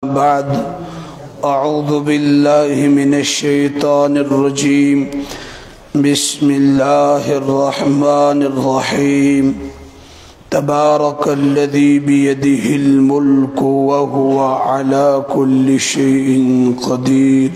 بعد اعوذ باللہ من الشیطان الرجیم بسم اللہ الرحمن الرحیم تبارک الذی بیدہ الملک وهو علی کل شیء قدیر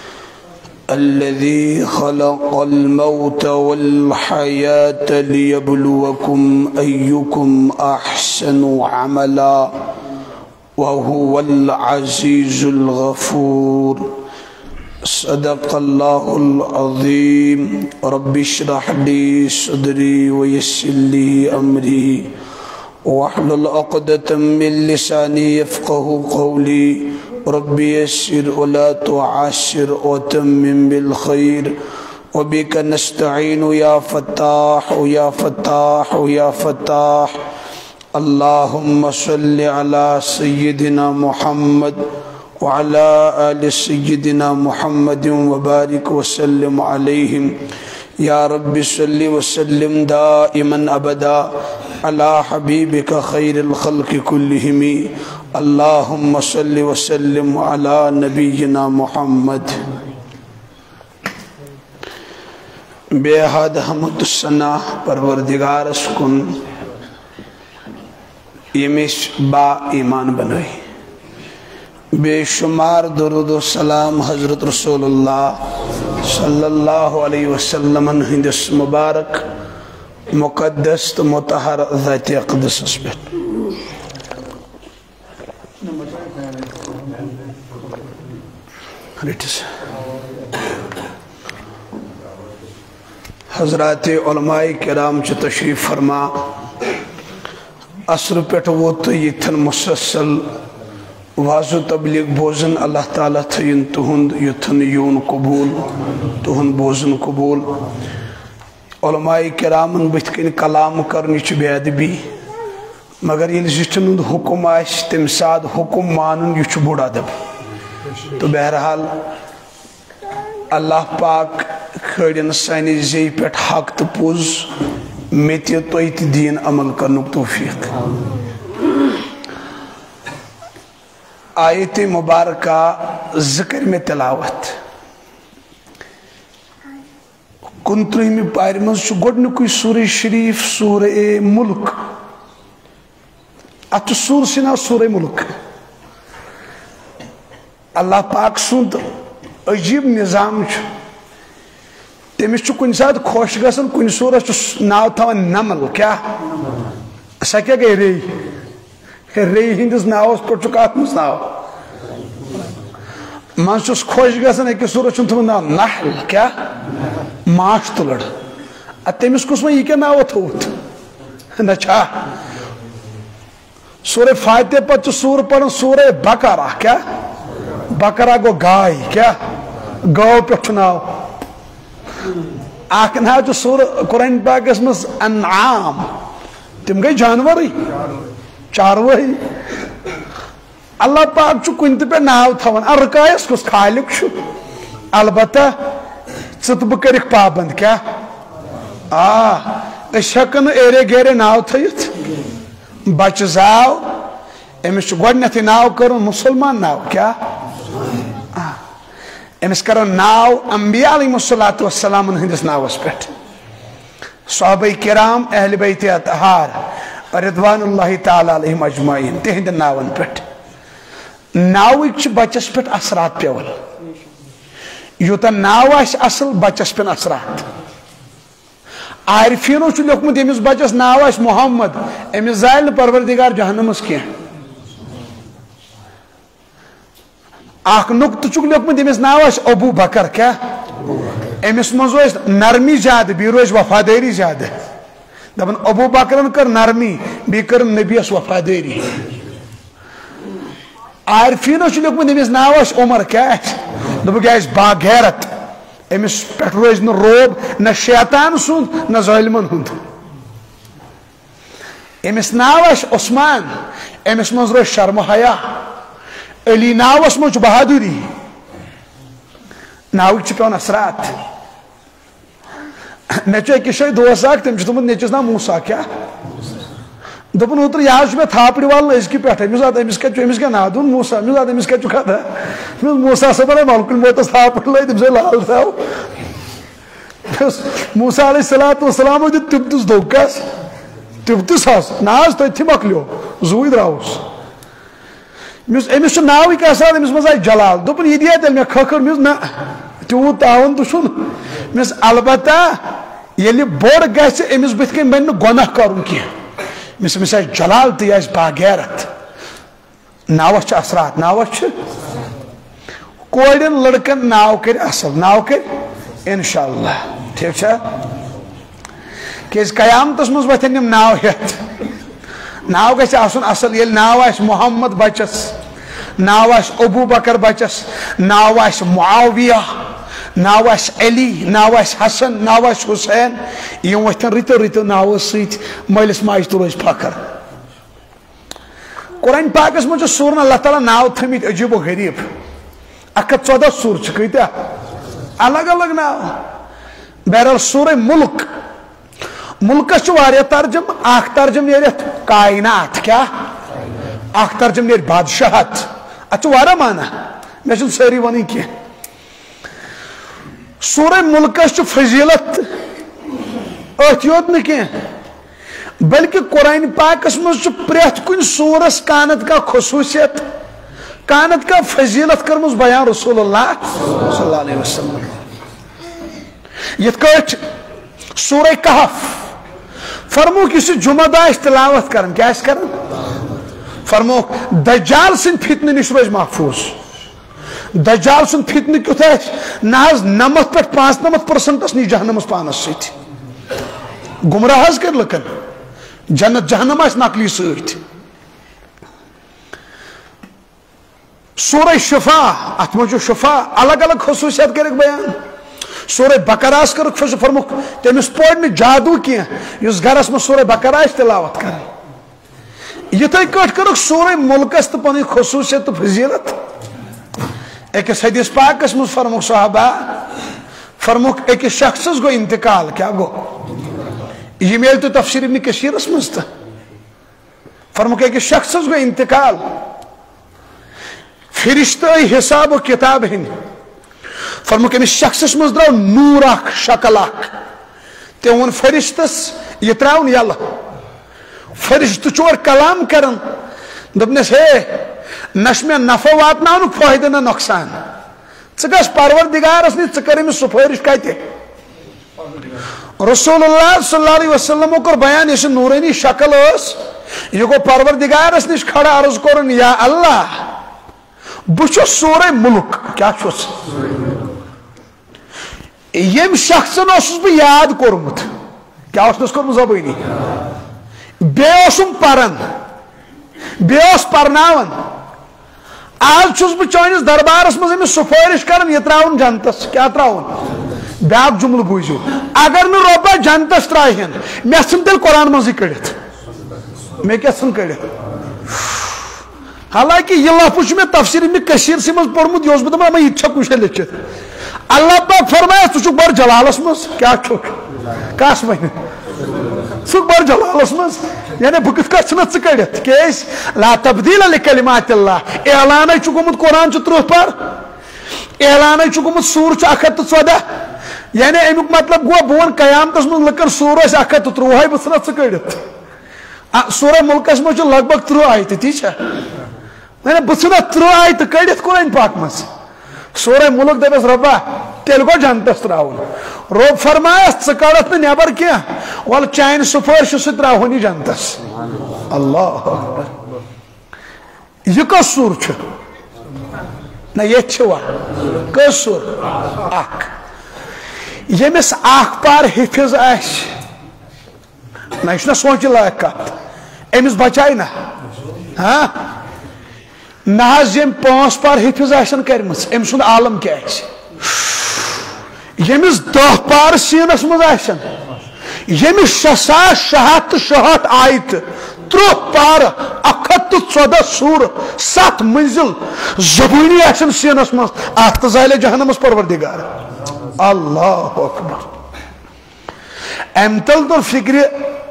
الذي خلق الموت والحياة ليبلوكم أيكم أحسن عملا وهو العزيز الغفور صدق الله العظيم رب اشرح لي صدري ويسر لي أمري واحلل عقدة من لساني يفقه قولي رب يسر ولا تعسر وتمم بالخير وبك نستعين يا فتاح يا فتاح يا فتاح اللهم صل على سيدنا محمد وعلى آل سيدنا محمد وبارك وسلم عليهم يا رب صل وسلم دائما أبدا على حبيبك خير الخلق كلهم اللهم صل وسلم على نبينا محمد بے حد حمد الثنا پروردگار اسکن یمیش با ایمان بنوئی بے شمار درود و سلام حضرت رسول اللہ صلی اللہ علیہ وسلم ہندس مبارک مقدس متحر ذات اقدس اسبت حضرات علماء کرام چھ تشریف فرما عصر پیٹھ ووت یتھن مسلسل واضح تبلیغ بوزن اللہ تعالیٰ تھین تہند یتھن یون قبول تہند بوزن قبول علماء کرامن بتکن کلام کرنی چھ بے ادبی مگر یہ زٹن ہند حکم آس تم سات حکم مانن یہ بوڑ ادب تو بہرحال اللہ پاک کھڑن سانی زی پیٹھ حق تو پوز میتی تویت دین عمل کرنک توفیق آیت مبارکہ ذکر میں تلاوت کنترہمی پائر منز چھو گوڑنکوی سورہ شریف سورہ ملک اتو سور سنا سورہ ملک اللہ پاک سند عجیب نظام چھو تیمیش چھو کن ساتھ خوش گسن کن سورہ چھو ناو تھوان نمل کیا ایسا کیا گئی ری ہندس ناو اس پر چکات مس ناو من چھوس خوش گسن ایک سورہ چھو تھوان ناو نحل کیا ماش تلڑ تیمیش کس میں یہ کیا ناو تھوت نچا سورہ فاتح پر سورہ پڑھن سورہ بقرہ کیا بقرہ کو گائی کیا گاؤ پہ چھناو آکھنا جو سورہ قرآن پاک اس میں انعام تم گئی جانوری چاروئی اللہ پاک چھو کنت پہ ناو تھوان ارکائیس کس خالق چھو البتہ ستب کرک پابند کیا اس حقن ایرے گیرے ناو تھیت بچ زاو امس گوڑنیتی ناو کرو مسلمان ناو کیا امس کرو ناو انبیاء علیہ السلام ہندس ناو اس پیٹ صحابہ کرام اہل بیت اطہار رضوان اللہ تعالی علیہم اجمعین تہند ناون پیٹ ناو اچھ بچس پیٹ اثرات پیول یوتا ناو اس اصل بچس پیٹ اثرات عارفینو چھو لکمت امس بچس ناو اس محمد امس زائل پروردگار جہنم اس کیا آخ نکت چک لکمت امس ناو اس ابو بکر کیا امس منزو اس نرمی زیادہ بیرو اس وفاداری زیادہ دبن ابو بکرن کر نرمی بی کر نبی اس وفاداری عارفینو چھو لکمت امس ناو اس عمر کیا دبو کیا اس باغیرت امس پیٹ روز نہ روب نہ شیطان سند نہ ظالمن ہند امس ناو اس عثمان امس منز روز شرم حیا علی ناو اس منز بہادری ناو چھ پیون اثرات نیچو ایک شای دوست آگ تم چھتمت نیچوز نام موسیٰ کیا دپن اوتر یہ میں تھاپڑ والن أزکہِ پٮ۪ٹھ أمِس کیٛاہ ناو دوٚپُن موسا أمِس کیٛاہ چھُ خطا موسا صٲبن آیہِ ملکُن موتس تھاپڑ لٲگۍ تٔمِس آیہِ لال تھاو موسا علیہ الصلوۃ والسلام دیُت تِبتس دۄکس تِبتس حظ نہ حظ تٔتھی مۄکلیو زُوٕے درٛاوُس أمِس چھُ ناوٕے کیٛاہ سا أمِس منٛز آیہِ جلال دوٚپُن یہِ دِیا تیٚلہِ مےٚ کھٔکھٕر نہ تیوٗت تاوُن تہِ چھُنہٕ البتہ ییٚلہِ بوٚڑ گژھِ أمِس بٕتھِ کَنۍ بَنہِ نہٕ گۄناہ کَرُن کینٛہہ أمِس آسہِ جلال تہٕ یہِ آسہِ باغیرت ناوس چھِ اثرات ناوس چھِ کورٮ۪ن لڑکن ناو کٔرۍ اصل ناو کٔرۍ انشاء اللہ ٹھیٖک چھا کیٛازِ قیامتس منٛز وۄتھن یِم ناو ہٮ۪تھ ناو گژھِ آسُن اصل ییٚلہِ ناو آسہِ محمد بچس ناو آسہِ ابوٗ بکر بچس ناو آسہِ معاویہ ناو آسہِ علی ناو آسہِ حسن ناو آسہِ حسین یِم وۄتھن رٕتیو رٕتیو ناوو سۭتۍ مٲلِس ماجہِ تہِ روزِ فخر قرآن پاکس منٛز چھُ سورن اللہ تعالیٰ ناو تھٲمٕتۍ عجیٖب و غریٖب 114 سور چھِ کۭتیاہ الگ الگ ناو بہرحال سورہ ملک ملکس چھُ واریاہ ترجم اکھ ترجم نیرِ اتھ کائنات کیٛاہ اکھ ترجم نیرِ بادشاہت اتھ چھُ واریاہ معنی مےٚ چھُنہٕ سٲری ونٕنۍ کینٛہہ سورہ ملکس چھُ فضیلت أتھۍ یوت نہٕ کینٛہہ بلکہ قرآن پاکس منٛز چھُ پرٛٮ۪تھ کُنہِ سورس کانت کانٛہہ خصوٗصیت کانت کانٛہہ فضیلت کٔرمٕژ بیان رسول اللہ صلی اللہ علیہ وسلم یِتھ کٲٹھۍ سورہ کہف فرموک یُس یہِ جمعہ دۄہ آسہِ تلاوت کران کیٛاہ آسہِ کران فرموک دجال سٕنٛدِ فتنہٕ نِش روزِ محفوظ دجال سُنٛد فتنہٕ کیُتھ آسہِ نہ حظ 90 پٮ۪ٹھ 95% نی جہنمس پانس سۭتۍ گمراہ حظ کٔرۍ لُکن جنت جہنم آسہِ نقلی سۭتۍ سورہ شفا اتھ منٛز چھُ شفا الگ الگ خصوٗصیت کٔرِکھ بیان سورہ بقرہس کٔرٕکھ فرموک تٔمِس پوٚر نہٕ جادوٗ کینٛہہ یُس گرس منٛز سورہ بقرہ آسہِ تلاوت کران یِتھٕے کٲٹھۍ کٔرٕکھ سورہ ملکس تہِ پنٕنۍ خصوٗصیت تہٕ فضیلت أکِس حدیث پاکس منٛز فرموک صحابہ فرموک أکِس شخصس گوٚو انتقال کیٛاہ گوٚو یہِ میلہِ تۄہہِ تفسیٖر ابن کثیرس منٛز تہٕ فرموک أکِس شخصس گوٚو انتقال فرشتہٕ آیہِ حساب و کتاب ہِنٛدۍ فرموک أمِس شخصس منٛز درٛاو نوٗر اکھ شکل اکھ تٔمۍ ووٚن فرشتس یہِ ترٛاوُن یلہٕ فرشتہٕ چھُ اورٕ کلام کران دوٚپنس ہے نہ چھُ مےٚ نفع واتناونُک فٲیدٕ نہ نۄقصان ژٕ گژھ پروردگارس نِش ژٕ کر أمِس سُفٲرِش کتہِ رسول اللہ صلی اللہ علیہ وسلمو کوٚر بیان یۄس یہِ نوٗرٲنی شکل ٲس یہِ گوٚو پروردگارس نِش کھڑا عرض کوٚرُن یا اللہ بہٕ چھُس سورہ ملک کیٛاہ چھُس ییٚمہِ شخصن اوسُس بہٕ یاد کوٚرمُت کیٛاہ اوسنس کوٚرمُت زبٲنی بیٚیہِ اوسُم پران بیٚیہِ اوس پرناوان آز چھُس بہٕ چٲنِس دربارس منٛز أمِس سُفٲرِش کران یہِ ترٛاوُن جنتس کیٛاہ ترٛاوُن بیٛاکھ جملہٕ بوٗزِو اگر نہٕ رۄبا جنتس ترٛاوہن مےٚ ژھٕن تیٚلہِ قرآن منٛزٕے کٔڑِتھ مےٚ کیٛاہ ژھٕن کٔڑِتھ حالانکہ یہ لفظ چھُ مےٚ تفسیٖر ابن کثیرسٕے منٛز پوٚرمُت یہِ اوسُس بہٕ دپان یہِ تہِ چھا کُنہِ جایہِ لیٚکھِتھ اللہ پاک فرمایا ژٕ چھُکھ بڑٕ جلالس منٛز کیٛاہ چھُکھ کس وَنہِ ژٕ چھُکھ بڑٕ جلالس منٛز یعنی بہٕ کِتھ کٲٹھۍ ژھٕنتھ ژٕ کٔڑِتھ کیٛازِ لا تبدیٖل لِکلمات اللہ اعلانے چھُ گوٚمُت قرآن چھُ 30 پار اعلانے چھُ گوٚمُت سوٗر چھُ 114 یعنی امیُک مطلب گوٚو بہٕ وَنہٕ قیامتس منٛز لُکن سوٗر ٲسۍ 113 بہٕ ژھٕنتھ ژٕ کٔڑِتھ سورہ ملکس منٛز چھُ لگ بگ 30 آیتہٕ تی چھا بہٕ ژھٕنتھ 30 آیتہٕ کٔڑِتھ قرآن پاک منٛز سورہ ملک دپیس رۄبا تیٚلہِ گوٚو جنتس ترٛاوُن رۄب فرمایس ژٕ کڑتھ نہٕ نٮ۪بر کینٛہہ وَلہٕ چانہِ سُفٲرشہِ سۭتۍ ترٛاوہون یہِ جنتس اللہ اکبر یہِ کۄس سوٗر چھُ نہ ییٚتہِ چھِ وۄنۍ کٔژ سوٗر اکھ ییٚمِس اکھ پار حِفظ آسہِ نہ یہِ چھُنہ سونٛچہِ لایق کتھ أمِس بچایہِ نہ ہاں نہ حظ ییٚمۍ 5 پار حِفظ آسن کٔرمٕژ أمۍ سُنٛد عالم کیٛاہ آسہِ ییٚمِس 10 پار سیٖنس منٛز آسن ییٚمِس 6666 آیتہٕ 30 پارٕ 114 سوٗرٕ 7 منزل زبٲنی آسن سیٖنس منٛز اتھ تہِ زالہِ جہنمس پروردگار اللہ اکبر امہِ تل توٚر فِکرِ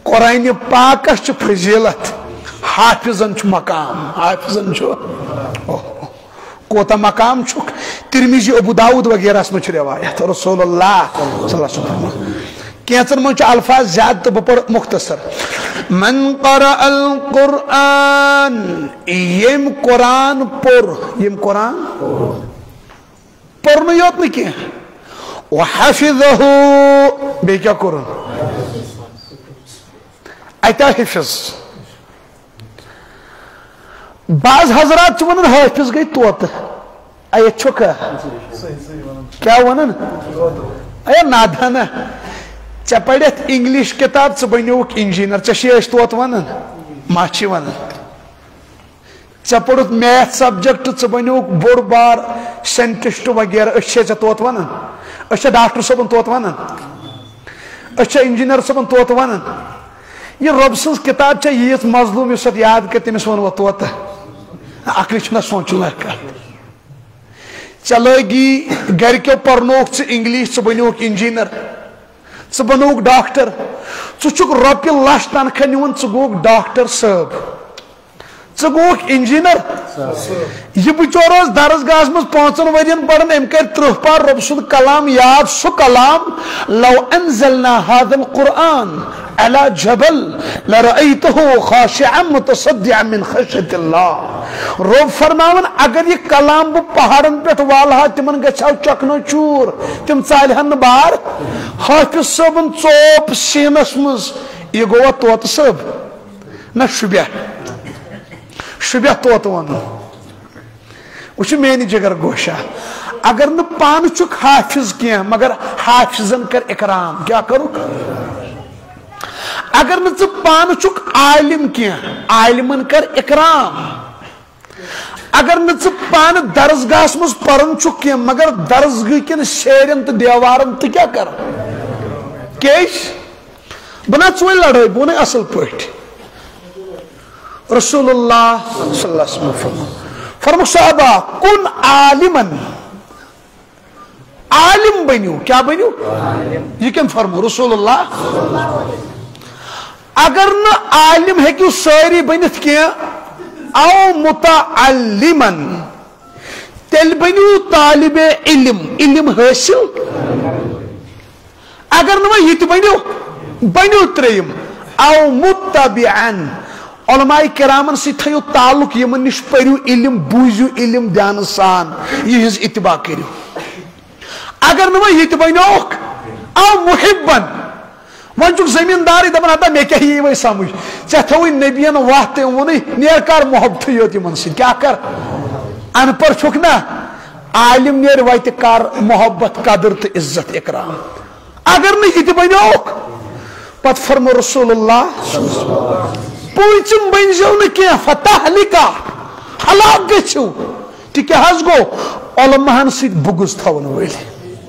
قرآن پاکس چھ فضیلت حافظن چھ مقام حافظن چھ کوتا مقام چھ ترمذی ابو داؤد وغیرہ میں چھ روایت رسول اللہ صلی اللہ علیہ وسلم کینچن من چھ الفاظ زیادہ تو بپر مختصر من قرأ القرآن یم قرآن پر یم قرآن پرنو یوت نکی وحفظه بے کیا قرآن ایتا حفظ بعض حضرات چھ ونن حافظ گئی توت ایت چھکا کیا ونن اے نادانا چھ پڑھت انگلش کتاب چھ بنیوک انجینئر چھ شیش توت ونن ماچی ونن چھ پڑھت میتھ سبجیکٹ چھ بنیوک بوڑ بار سائنٹسٹ وغیرہ اچھے چھ توت ونن اچھا ڈاکٹر صبن توت ونن اچھا انجینئر صبن توت ونن یہ رب سنس کتاب چھ یہ مظلوم اس یاد کر تمس ون توت عقل چھنا سوچنا چلو گی گھر کے پرنوک چھ انگلش چھ بنیوک انجینئر ثہ بنوک ڈاکٹر ثک روپیہ لچھ تنخواہ نون ثہ گوک ڈاکٹر صاحب ثہ گوک انجینئر یہ بچور درسگاہ مز 5 ورین پڑھن ام کر 30 پار رب سند کلام یاد سہ کلام لو انزلنا هذا القرآن على جبل لرأيته خاشعا متصدعا من خشية الله رب فرماون اگر یہ کلام بہ پہاڑن پہ والہا تمن گژھاو چکنو چور تم ژالہن بار حافظ صاحبن ژوپ سینس مز یہ گوا توت صاحب نہ شبیہ توت ون وہ مینی جگر گوشا اگر نہ پان چک حافظ کی مگر حافظن کر اکرام کیا کرو اگر نہ پان چک عالم کی عالمن کر اکرام اگر نہ پان درسگاہ مز پرن چک کی مگر درسگاہ کن شیرن تو دیوارن تو کیا کر کیش بنا چوئی لڑائی بونے اصل پوٹ رسول اللہ صلی اللہ علیہ وسلم فرمو صحابہ کن عالمن عالم بنیو کیا بنیو یہ کم فرمو رسول اللہ اگر نہ عالم ہے کہ ساری بنت کیا او متعلمن تیل بنیو طالب علم حاصل اگر نہ یہ بنیو تریم او متبعن علماء کرامن سی تھیو تعلق یمن نش پریو علم بوزیو علم دھیان سان یہ ہز اتباع کریو اگر نہ یہ بنوک او محبن ون چک زمیندار دپان ہتا مے کیا یہ وے سمجھ ژے تھوی نبیین وقت ونی نیر کر محبت یوت یمن سی کیا کر ان پر چھک نا عالم نیر وت کر محبت قدر تو عزت اکرام اگر نہ یہ بنوک پت فرمو رسول اللہ پوچم بنزو نکی فتح لکا ہلاک گچھو تی کیا حض گو علماء سید بغض تھون ویلی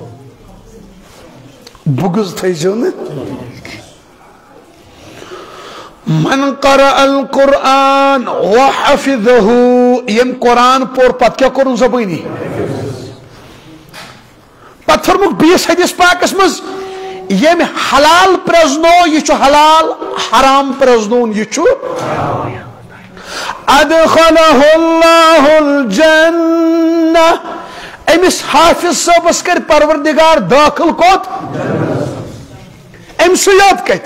بغض تھیجو نا من قرأ القرآن وحفظه یم قرآن پور پت کیا کرن زبانی پت فرموک 20 حدیث پاک اسمز یم حلال پرزنو یہ چھو حلال حرام پرزنون یہ چھو ادخلہ اللہ الجنہ امس حافظ صاحبس کر پروردگار داخل کوت ام سیاد کت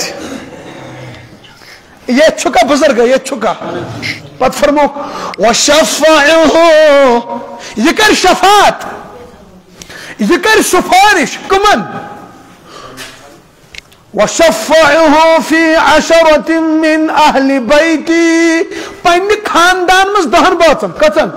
یہ چھکا بزرگ یہ چھکا پت فرموک وشفعہ یہ کر شفاعت یہ کر سفارش کمن وشفعه في 10 من اهل بيتي پن خاندان مز 10 باتن کتن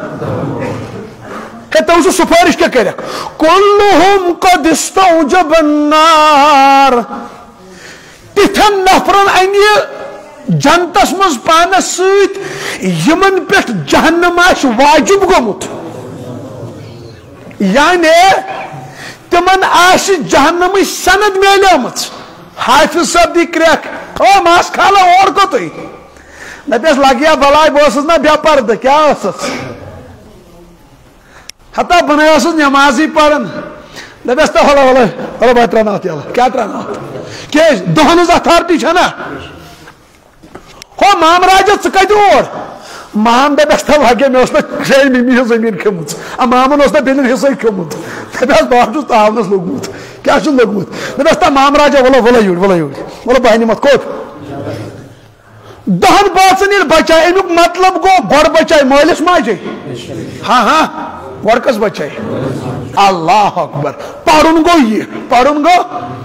تو سفارش کیا کرے كلهم قد استوجب النار تتھن نفرن ان جنتس مز پانس سیت یمن پہ جہنم آش واجب گومت یعنی تمن آش جہنم سند میلیمت حافظ صاحب دی کریک او ماس کھالا اور کو تھی نبیس لگیا بلائی بوسس نا بیا پرد کیا اسس حتی بنایا اسس نمازی پڑھن نبیس تا ہولا بھائی ترانات یالا کیا ترانات کہ دہنز اتھارٹی چھنا ہو مام راجہ ثت اور مام دس واقع مے شاید ممی زمین کھمت مامن اس بیلن حصہ کھمت دس بہت تاونس لوگمت کیا لوگمت دس تا مام راجہ ولو یور ولو بہ نمت کوت 10 بچن یل بچائے امیک مطلب گو گوڑ بچائے مالس ماجے ہاں گوڑ کس بچائے اللہ اکبر پڑھن گو یہ پڑھن گو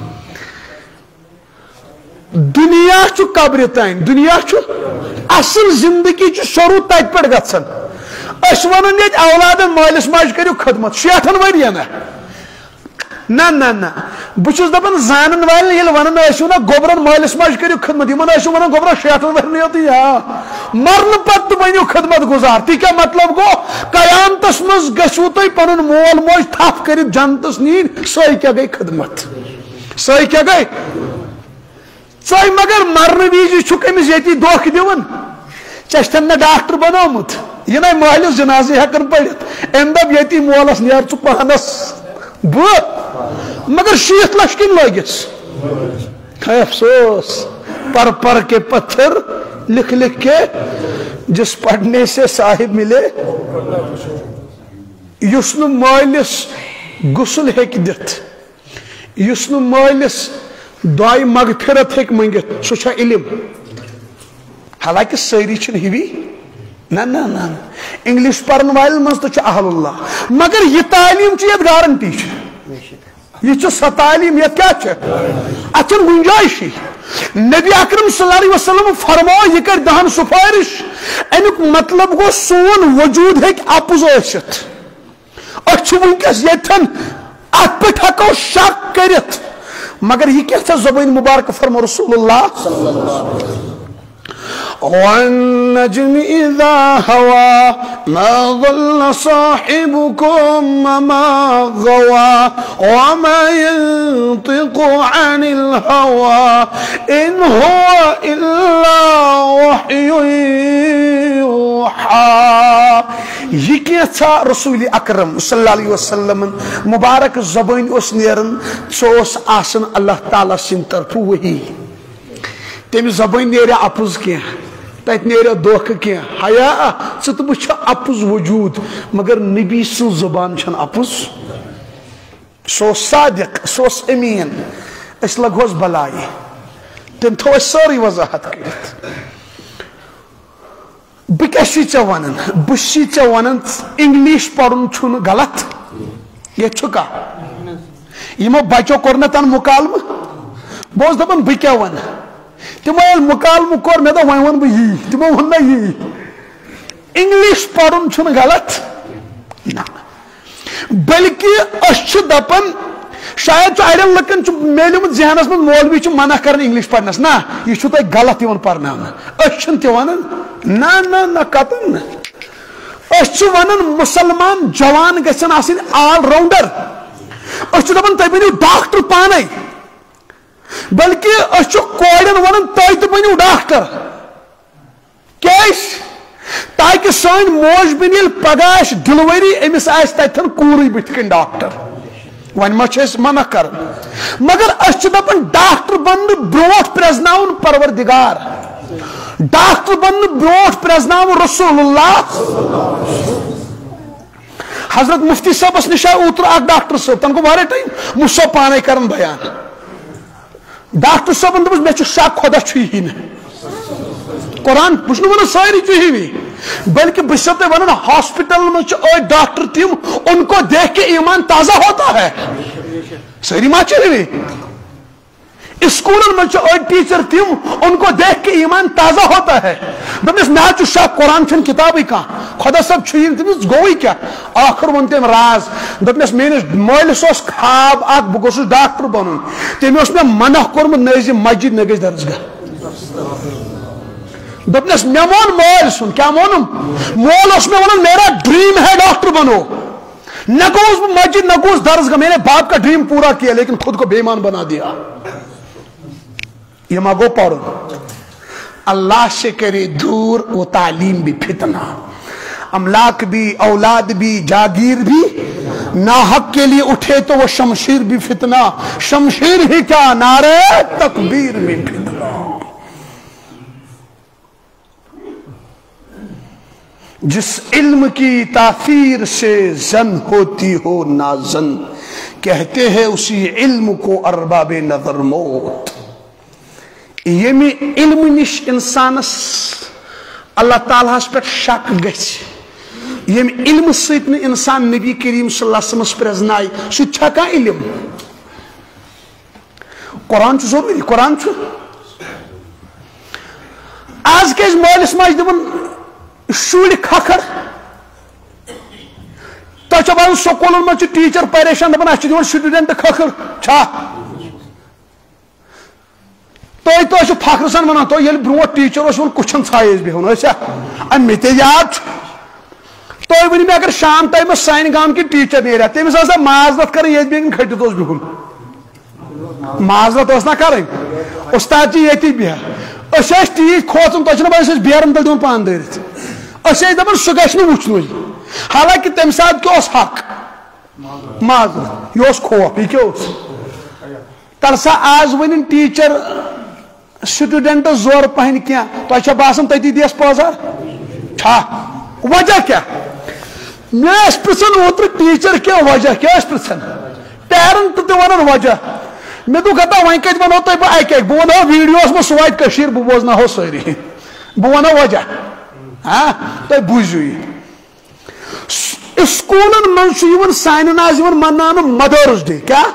دنیا چھ قبر تین دنیا چھ اصل زندگی چھ شروع تت پہ گھن اس ون یہ اولادن مالس ماج کرو خدمت 60 ورین نا بہت دپان زانن والن یل ونان نا گوبرن مالس ماج کرو خدمت ان ونان گوبرن 60 ورن یوت مرن پتہ ونو خدمت گزار تی کیا مطلب گو قیامتس مز گھو تھی پن مول موج تھپ کر جنتس نین سوئی کیا گئی خدمت سوئی کیا گئی ژے مگر مرن وز چھک امس یتی دھوکہ دِوان ژےٚ نا ڈاکٹر بنومت یہ نا مالس جنازٕ ہیکن پڑھت ام دپ یتی مولس نیر ژٕ پانس مگر 60 لچھ کن لگس افسوس پر کے پتھر لکھ کے جس پڑھنے سے صاحب ملے یس نو مالس غسل ہیک دت یس نو مالس دعائے مغفرت ہیک منگت سو چھا علم حالانکہ ساری چھن ہوی نا انگلش پرن والن من تو اہل اللہ مگر یہ تعلیم یہ گارنٹی یہ سہ تعلیم یہ کیا اتن گنجائش نبی اکرم صلی اللہ علیہ وسلم فرماؤ یہ کر دہن سفارش امیک مطلب گو سون وجود ہیک اپز ثت اچھ ونکس یتن ات پہ ہکو شک کرت مگر یہ کیا زبان مبارک فرمو رسول اللہ والنجم إذا هوى ما ضل صاحبكم وما غوى وما ينطق عن الهوى إن هو إلا وحي يوحى یہ کیا رسول اکرم صلی اللہ علیہ وسلم مبارک زبان اس نیرن سوس آسن اللہ تعالیٰ سن طرف وہی تم زبان نیرے اپز کی تت نیرے دھوکہ کی حیا ژٕ تہٕ بہٕ چھِ اپز وجود مگر نبی سن زبان چھن اپز سو صادق سوس امین اس لگوس بلائی تم تھو ساری وضاحت کرت بہ کیا ژےٚ ونان بہ ژےٚ ونان انگلش پرن چھُنہٕ غلط یہ چھُکا یمو بچو کوٚر نہ تن مکالمہ بہٕ اوسُس دپان بہ کیا ون تمو یل مکالمہ کور مے دپ ون بہ یی تمو ون نا یی انگلش پرن چھُنہٕ غلط نہ بلکہ اس چھِ دپان شاید اڑین لکن میلیمت ذہنس من مولوی چھ منع کرن انگلش پڑھنس نا یہ چھو تہ غلط یون پرناون اس چھن تہ ونان نہ قطن اس چھ ونان مسلمان جوان گژھن آسن آل راؤنڈر اس چھ دپان تُہۍ بنِو ڈاکٹر پانے بلکہ اس چھ کوڑن ونان تُہۍ تہ بنِو ڈاکٹر کیاز تاکہ سٲنۍ موج بن ییٚلہِ پگاہ آسہِ ڈِلؤری أمِس آسہِ تتٮ۪ن کوٗرٕے بٕتھِ کَنۍ ڈاکٹر ون ما چھِ منع کر مگر اس چھ دپان ڈاکٹر بننے بروٹ پرزناون پروردگار ڈاکٹر بننے بروٹ پرزناون رسول اللہ حضرت مفتی صاحبس نش اوتر اخ ڈاکٹر صاحب تن گو واریاہ ٹائم مجھ صاحب پانے کرن بیان ڈاکٹر صاحبن دپس مے چھ شک خدا چھ ہی نہ قرآن بہت ون ساری چی بلکہ بس ون ہاسپٹل میں ڈاکٹر تم ان کو دیکھ کے ایمان تازہ ہوتا ہے ساری ما چاہیے اسکول میں ٹیچر تم ان کو دیکھ کے ایمان تازہ ہوتا ہے دپس مے شک قرآن چھن کتابی کھانا خدا صاحب چھ تمس گوئی کیا آخر ون تم راز دپس میس مالس خواب اخ بہ گوس ڈاکٹر بنن تم مے منع کورمت نہ مسجد نہ گژھِ درسگاہ دپنس مے مون مول سن کیا مونم مول اس میں ونان میرا ڈریم ہے ڈاکٹر بنو نہ گوس مسجد نہ گوس درسگاہ میں نے باپ کا ڈریم پورا کیا لیکن خود کو بے ایمان بنا دیا یہ ماں گو پڑھو اللہ سے کرے دور وہ تعلیم بھی فتنہ املاک بھی اولاد بھی جاگیر بھی ناحق کے لیے اٹھے تو وہ شمشیر بھی فتنہ شمشیر ہی کیا نعرہ تکبیر بھی فتنہ جس علم کی تاثیر سے زن ہوتی ہو نازن کہتے ہیں اسی علم کو ارباب نظر موت. یمی علم نش انسانس اللہ تعالیٰ پہ شک گژھِ یم علم سۭتۍ نہٕ انسان نبی کریم صلی اللہ علیہ وسلم پرزنائی سُہ چھا کانٛہہ علم. قرآن چھُ ضروٗری قرآن چھُ. آز کیٛازِ مٲلِس ماجہِ دِوان شُرۍ کھکھر تۄہہِ چھو باسان سکوٗلن منٛز چھِ ٹیٖچر پریشان دپان اَسہِ چھِ دِوان سٹوٗڈنٹ کھکھر چھا تُہۍ چھِو فخرٕ سان ونان تُہۍ ییٚلہِ برونٛٹھ ٹیٖچر اوس یِوان کُچھن ژھایہِ ٲسۍ بیٚہوان ٲسیا مےٚ تہِ یاد چھُ. تُہۍ ؤنِو مےٚ اگر شام ٹایمس سانہِ گامکہِ ٹیٖچر نیرِ تٔمِس ٲس معذرت کرٕنۍ ییٚتہِ بیٚیہِ کھٔٹِتھ اوس بِہُن معذرت ٲس نا کرٕنۍ اُستاد چھِ ییٚتی بیٚہہ أسۍ ٲسۍ تیٖتۍ کھوژان تۄہہِ چھِنہ باسان أسۍ ٲسۍ بیرن تل دِوان پان دٲرِتھ أسۍ ٲسۍ دپان سُہ گژھِ نہٕ وٕچھنُے حالانکہِ تمہِ ساتہٕ کیٛاہ اوس حق معذرت یہِ اوس خوف یہِ کیٛاہ اوس تل سا آز ؤنِن ٹیٖچر سٹوٗڈنٹس زورٕ پہن کینٛہہ تۄہہِ چھا باسان تٔتی دِیس پٲزار چھا وجہ کیٛاہ مےٚ ٲسۍ پرژھان اوترٕ ٹیٖچر کیٛاہ وجہ کیٛاہ ٲسۍ پرژھان پیرنٹ تہِ ونان وجہ مےٚ دوٚپ گتا وۄنۍ کتہِ ونو تۄہہِ بہٕ اکہِ اکہِ بہٕ ونہو ویٖڈیوس منٛز سُہ واتہِ کٔشیٖر بہٕ بوزناوہو سٲری بہٕ ونہو وجہ تُہۍ بوٗزِو یہِ سکوٗلن منٛز چھُ یِوان سانٮ۪ن آز یِوان مناونہٕ مدٲرٕس ڈے کیٛاہ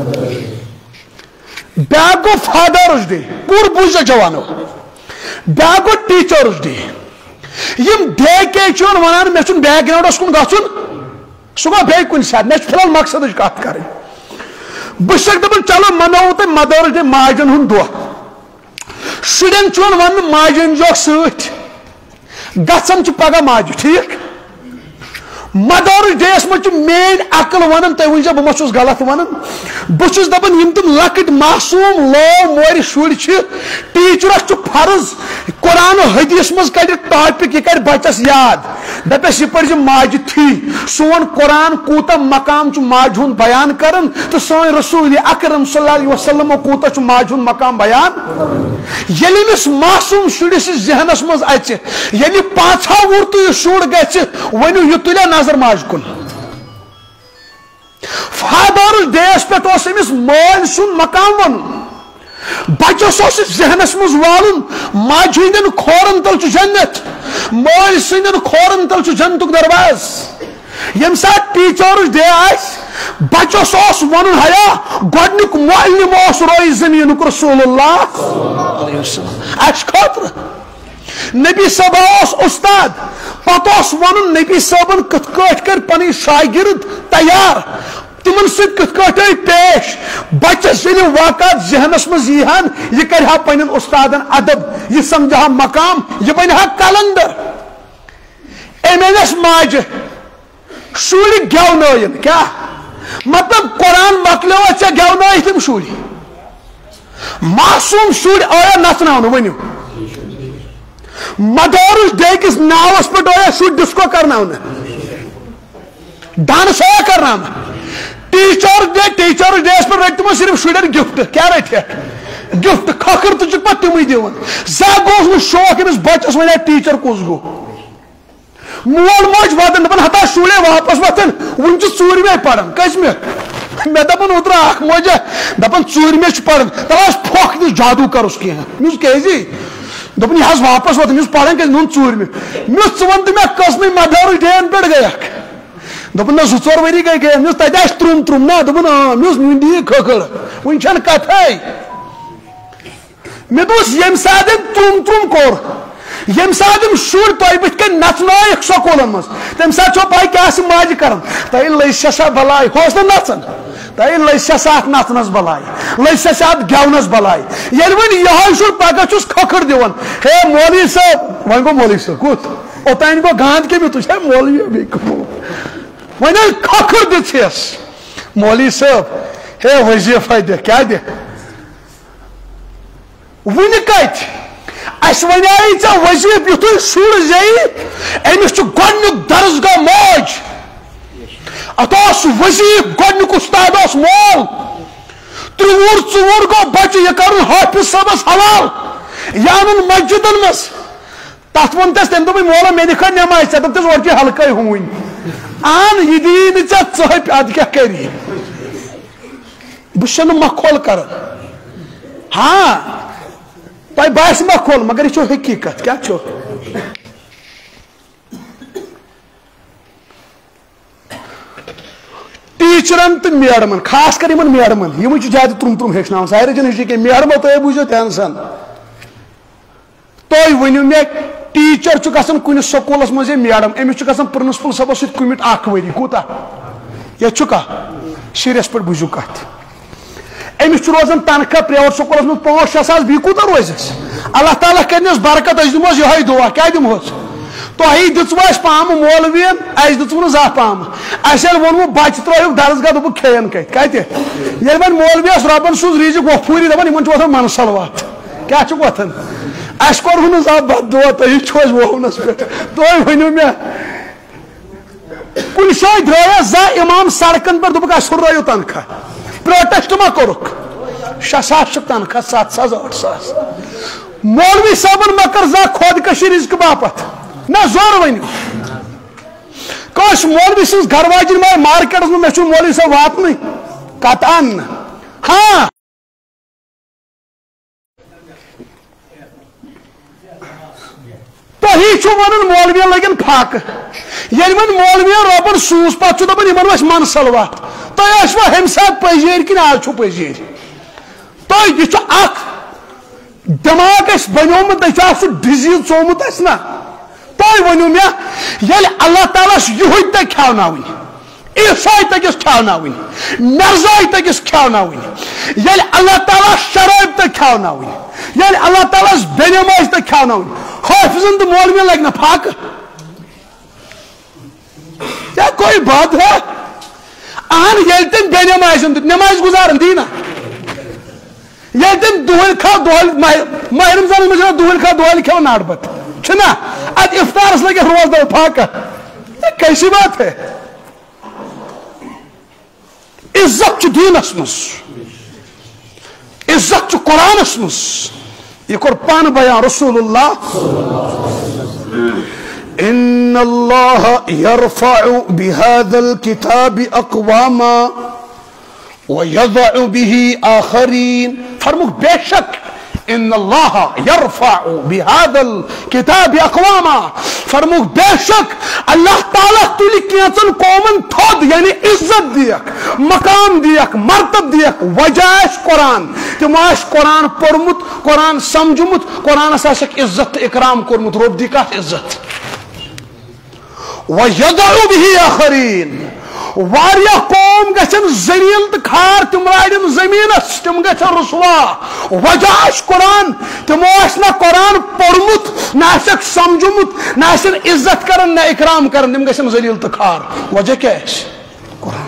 بیاکھ گوٚو فادٲرٕس ڈے پوٗرٕ بوٗزِو جوانو بیاکھ گوٚو ٹیٖچٲرٕس ڈے یِم ڈے کے چھِ یِوان ونان مےٚ چھُنہٕ بیک گراونڈس کُن گژھُن سُہ گوٚو بیٚیہِ کُنہِ ساتہٕ مےٚ چھُ فِلحال مقصدٕچ کتھ کرٕنۍ بہٕ چھُسکھ دپان چلو مناوو تۄہہِ مدٲرٕس ڈے ماجن ہُنٛد دۄہ شُرٮ۪ن چھُ یِوان وننہٕ ماجہِ أنۍزیوکھ سۭتۍ گژھان چھِ پگہہ ماجہِ ٹھیٖک مدٲرٕس ڈے یس منٛز چھِ میٲنۍ عقل ونان تُہۍ ؤنۍزیو بہٕ ما چھُس غلط ونان بہٕ چھُس دپان یِم تِم لۄکٕٹۍ معصوٗم لو مورِ شُرۍ چھِ ٹیٖچرس چھُ فرض قرآن و حدیث منٛز کڑِ ٹاپک یہِ کڑِ بچس یاد دپٮ۪س یہِ پرزِ ماجہِ تھی سون قرآن کوٗتاہ مقام چھُ ماجہِ ہُنٛد بیان کران تہٕ سٲنۍ رسوٗل اکرم صلی اللہ علیہ وسلمو کوٗتاہ چھُ ماجہِ ہُنٛد مقام بیان ییٚلہِ أمِس معصوٗم شُرِس یہِ ذہنس منٛز اژِ ییٚلہِ 5 وُہُر تہٕ یہِ شُر گژھِ ؤنِو یہِ تُلیا نظر ماجہِ کُن فادٲرٕس ڈے یس پٮ۪ٹھ اوس أمِس مٲلۍ سُنٛد مقام ونُن بچس اوس ذہنس منٛز والُن ماجہِ ہٕنٛدٮ۪ن کھورن تل چھُ جنت مٲلۍ سٕنٛدٮ۪ن کھورن تل چھُ جنتُک درواز ییٚمہِ ساتہٕ ٹیٖچٲرٕس ڈے آسہِ بچس اوس ونُن حیا گۄڈنیُک معلِم اوس روے زمیٖنُک رسول اللہ اسہِ خٲطرٕ نبی صٲبا اوس اُستاد پتہٕ اوس ونُن نبی صٲبن کِتھ کٲٹھۍ کٔرۍ پنٕنۍ شاگرد تیار تمن سۭتۍ کِتھ کٲٹھۍ آیہِ پیش بچس ییٚلہِ واقعات ذہنس منٛز یی ہن یہِ کرِ ہا پنٕنٮ۪ن اُستادن ادب یہِ سمجھِ ہا مقام یہِ بنہِ ہا کلندر أمۍ أنِس ماجہِ شُرۍ گٮ۪ونٲیِن کیٛاہ مطلب قرآن مۄکلیوا ژےٚ گٮ۪ونٲیِتھ یِم شُرۍ معصوٗم شُرۍ آیا نژناونہٕ ؤنِو مدٲرٕس ڈے کِس ناوس پٮ۪ٹھ آیا شُرۍ ڈسکو کرناونہٕ ڈانس آیا کرناونہٕ ٹیٖچٲرٕس ڈے یس پٮ۪ٹھ رٔٹۍ تِمو صرف شُرٮ۪ن گفٹ کیٛاہ رٔٹِکھ گفٹ کھکھر تہِ چھُکھ پتہٕ تِمٕے دِوان زانٛہہ گوٚوس نہٕ شوق أمِس بچس ونے ٹیٖچر کُس گوٚو مول موج واتان دپان ہتا شُرے واپس وۄتھن وُنہِ چھِ 4مہِ پران کٔژمہِ مےٚ دپان اوترٕ اکھ موجا دپان 4مہِ چھُ پران دپان پھۄکھ دِس جادو کرُس کینٛہہ مےٚ دوٚپُس کیازِ دوٚپُن یہِ حظ واپس واتان یہِ اوس پران کیازِ مےٚ ووٚن 4مہِ مےٚ دوٚپُس ژٕ ون تہٕ مےٚ کٔژنٕے مدٲرٕس ڈے پٮ۪ٹھ گٔیکھ دوٚپُن نہ 2-4 ؤری گٔے مےٚ دوٚپُس تتہِ آسہِ ترُم نا دوٚپُن مےٚ اوس وُنہِ دِیہِ کھٔکھٕر وُنہِ چھنہٕ کتھے مےٚ دوٚپُس ییٚمہِ ساتہٕ أمۍ ترُم کوٚر ییٚمہِ ساتہٕ یِم شُرۍ تۄہہِ بٕتھِ کَنۍ نژنٲیِکھ سکوٗلن منٛز تمہِ ساتہٕ چھو پاے کیٛاہ آسہِ ماجہِ کران تۄہہِ لٔج سا بلاے ہُہ اوس نہٕ نژان تۄہہِ لٔج سا اتھ نژنس بلاے لٔج سا اتھ گٮ۪ونس بلاے ییٚلہِ وۄنۍ یِہوے شُر پگہہ چھُس کھکھٕر دِوان ہے مولوی صٲب وۄنۍ گوٚو مولوی صٲب کُس اوٚتانۍ گوٚو گانٛد کٔمۍ تُہۍ چھا مولوی بیٚیہِ وۄنۍ ییٚلہِ کھکھٕر دِژیس مولوی صٲب ہے وظیٖفہ دِ کیٛاہ دِ وُنہِ کتہِ اسہِ وَنیٛاے ژےٚ وظیٖفہٕ یُتھُے شُر زیٚیہِ أمِس چھُ گۄڈنیُک درس گاہ موج اتھ اوس وظیٖفہٕ گۄڈنیُک اُستاد اوس مول 3-4 گوٚو بچہِ یہِ کرُن حٲفظ صٲبس حوالہٕ یہِ انُن مسجدن منٛز تت ون تس تم دن مولا مے دکھا نماز ٹھیک دس اور ہلکے ہون اہن یہ دی ٹھپ اد کیا کری بس مکھول کر ہاں تہ باس مکھول مگر یہ حقیقت کیا ٹیچرن تو میڈمن خاص کر میڈمن یہ زیادہ ترم ترم ہیچن سارے جن ہیچ میڈمو تھی بوزو ٹینشن تھی ورنو مے ٹیچر گھن کن سکولس مز میڈم امس گھن پرنسپل صبس ست کمٹ اخ وری کوتا یہ شرس پہ بوزو کت امس روزان تنخواہ پریویٹ سکولس مز 5-6 ساس بی کوتا روزس اللہ تعالیٰ کرنس برکت اس دموس یہ دعا کیا دموس تھی دس پام مولوین اس دن زا پام اس وونمو بچہ ترو درسگاہ دپ کھین کت یل ون مولویس ربن سوز ریزق وفوری دپان ان وتھان منسل وات کیا وتھان اس کور زا بد دعا تھی چھوس وونس پہ تھی ونو مے کن جائے دریا زا امام سڑکن پہ دپک اس ہررو تنخواہ پروٹیسٹ ما کورک 6 ساس تنخواہ 7 ساس 8 ساس مولوی صاحبن ما کر زا خودکشی رزق باپت نہ زور ونو کاش مولوی سن گھر واجن ما مارکیٹس میں مولوی صاحب واتن قطعن ہاں تھی ون مولوی لگن پھاک یل ون مولوی ربن سوز پہ دپان منسل وات تھی ہم سات پزیر کن آج پزیر تھی یہ دماغ بنومت سہ ڈزیز ثومت نا تھی ونو مے یل اللہ تعالیٰ یہ تہ کھوناون عیسائی تگس کھوناون مرزائی تگس کھوناون یل اللہ تعالیٰ شراب تہ کھوناون یل اللہ تعالیٰ بے نماز تہ کھوناون حافظن تو مولوی لگنا پھاک کیا کوئی بات ہے اہن یل تم بے نماز گزارن دینا یل تم دہل کھا دہل ماہ رمضان میں دہل کھا دہل کھو ناٹ بت چھنا اد افطارس لگے روز دو پھاکا یہ کیسی بات ہے عزت دینس مس عزت قرآنس مس یہ کور پان بیان رسول اللہ ان اللہ یرفع بهذا الكتاب اقواما ويضع به آخرین فرموک بے شک ان اللہ یرفع بهذا الكتاب اقواما فرموک بے شک اللہ تعالیٰ تلی کینچن قومن تھود یعنی عزت دیک مقام دیک مرتب دیک وجہ قرآن تم قرآن پورمت قرآن سمجھمت قرآن آسک عزت اکرام کورمت رب دی کت عزت وَيَضَعُ بِهِ آخَرِينَ واریاہ قوم گژھن ذلیل تو کھار تم راڑن زمینس تم گژھن رسوا وجہ قرآن تمو نہ قرآن پورمت نہ سمجھمت نہ عزت کرن نہ اکرام کرن تم گژھن ذلیل تو کھار وجہ کیا قرآن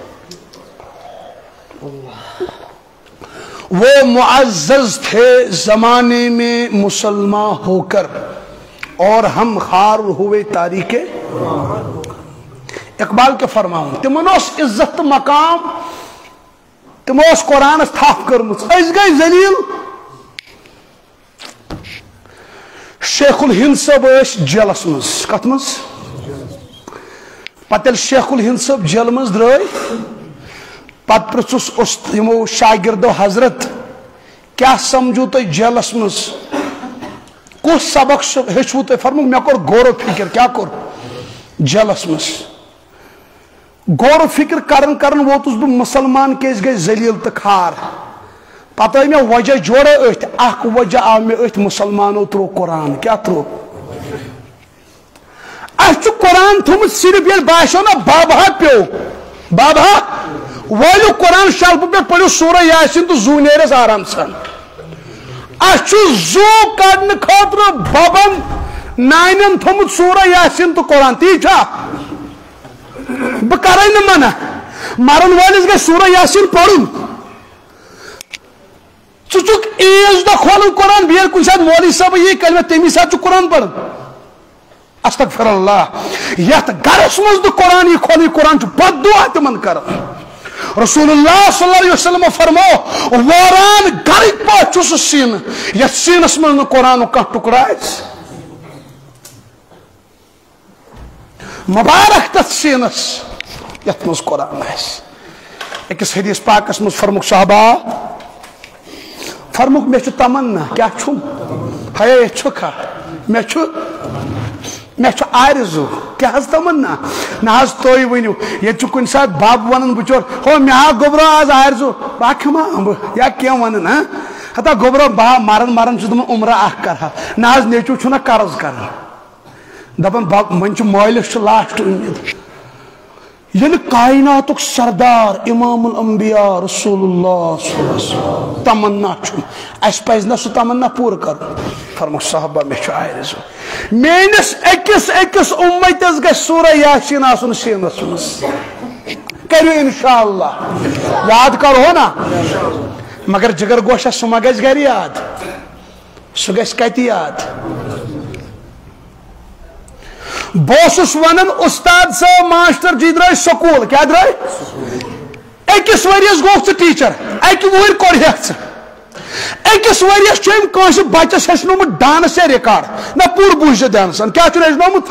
وہ معزز تھے زمانے میں مسلمان ہو کر اور ہم خار ہوئے تاریخ اقبال کے فرماؤں تمن عزت مقام تم قرآن تھپ کرمت گئی ذلیل شیخ الہند صاحب جیلس مز کت مز پتہ شیخ الہند صاحب جیل مز درائے پتہ پرژھس یمو شاگردو حضرت کیا سمجھو تھی جیلس مز کس سبق ہیچو تھی فرمو مے کور غور و فکر کیا کور جیلس مز غور و فکر کرن ووتس بہ مسلمان کیس گئی ذلیل تو کھار پتہ آئی مے وجہ جوڑے ات اخ وجہ آو مے ات مسلمانو ترو قرآن کیا ترو اس قرآن تھومت صرف یل باسو نا بابا پیو بابا وولو قرآن شلف پہ پڑھو سورہ یاسین تو زو نیرس آرام سان اس زو کڑنے خاطر بابن نانین تھومت سورہ یاسین تو قرآن تی چھا بہ کرے نہ منع مرن والس گھر سورہ یاسین پڑھن ٹھک عیز دہ کھولن قرآن بیل کن سات مولوی صاحب یہ کلمہ تمی سات قرآن پڑھن استغفر اللہ یت گرس مز قرآن یہ کھول قرآن بد دعا تمن کر رسول اللہ صلی اللہ علیہ وسلم فرمو واران گرک پہ سین یت سینس من قرآن کھانا ٹکڑا مبارک تت سینس یت مز قرآن اکس حدیث پاکس مز فرمک صحابہ فرمک مے تمنا کیا چھم ہے چھکا مے آرزو کیا تمنا نا تھی ورنو یہ کن سات بب ون بچور ہو مے گوبرو آز آرزو بہ کھما یا کی ون ہتا گوبرو بہ مرن دپان عمرہ اخ کرہا نا نیچو چھنا قرض کران دپان من مالس لاسٹ امید یل کائنات سردار امام الانبیاء رسول اللہ صلی اللہ علیہ وسلم تمنا اس پز نا سہ تمنا پور کر فرمک صحابہ مے آرزو میس اکس امتس گھ سورہ یاسین آسن سینس مز کرو انشاءاللہ یاد کرو نا مگر جگر گوشہ سہ ما گژھِ گھر یاد سہ گژھِ کتہِ یاد بہس ونان استاد صاحب ماسٹر جی درائے سکول کیا درائے اکس ورس گوھ ژٕ ٹیچر اکہ وہر کوٚرہیکھ ژٕ اکس ورس چھُ أمۍ کٲنٛسہِ بچس ہیٚچھنومُت ڈانس یا ریکارڈ نہ پوٗرٕ بوٗزِ ژٕ دھیانہٕ سان کیٛاہ چھُن ہیٚچھنومُت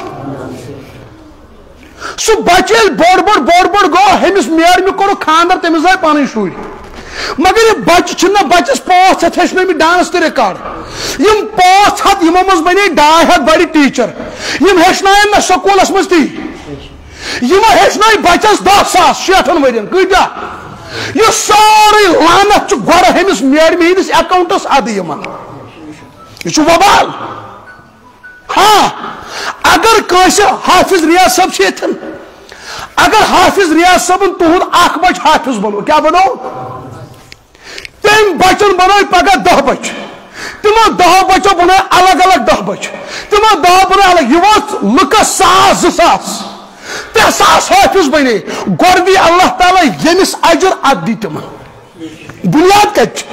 سُہ بچہ ییٚلہِ بوٚڑ گوٚو ہیٚمِس میرمہِ کوٚرُکھ خانٛدر تٔمِس آے پنٕنۍ شُرۍ مگر یہ بچہ چھُنہٕ بچس 5 ہتھ ہیٚچھنٲومٕتۍ ڈانس تہٕ ریکارڈ یم 5 ہتھ یمو مز بنے 2.5 ہتھ بڑِ ٹیچر یم ہیٚچھناین نہ سکولس مز تی یمو ہیٚچھنٲے بچس 10,000 60 ورین کۭتیاہ یہ سورُے لعنت چھُ گۄڈٕ ہیٚمِس میرمہِ ہٕنٛدِس اکاؤنٹس ادٕ یِوان یہ چھُ وبال ہاں اگر کٲنٛسہِ حافظ ریاض صٲب چھِ ییٚتٮ۪ن اگر حافظ ریاض صٲبن تُہُنٛد اکھ بچہ حافظ بنو کیا بنو تم بچن بنو پگہ 10 بچہ تمو 10 بچو بنو الگ الگ 10 بچہ تمو 10 بنو الگ یہ ووت لکس 1,000 2,000 3,000 حافظ بنے گۄڈٕ دی اللہ تعالیٰ ییٚمِس اجر اد دی تمن بنیاد کتہِ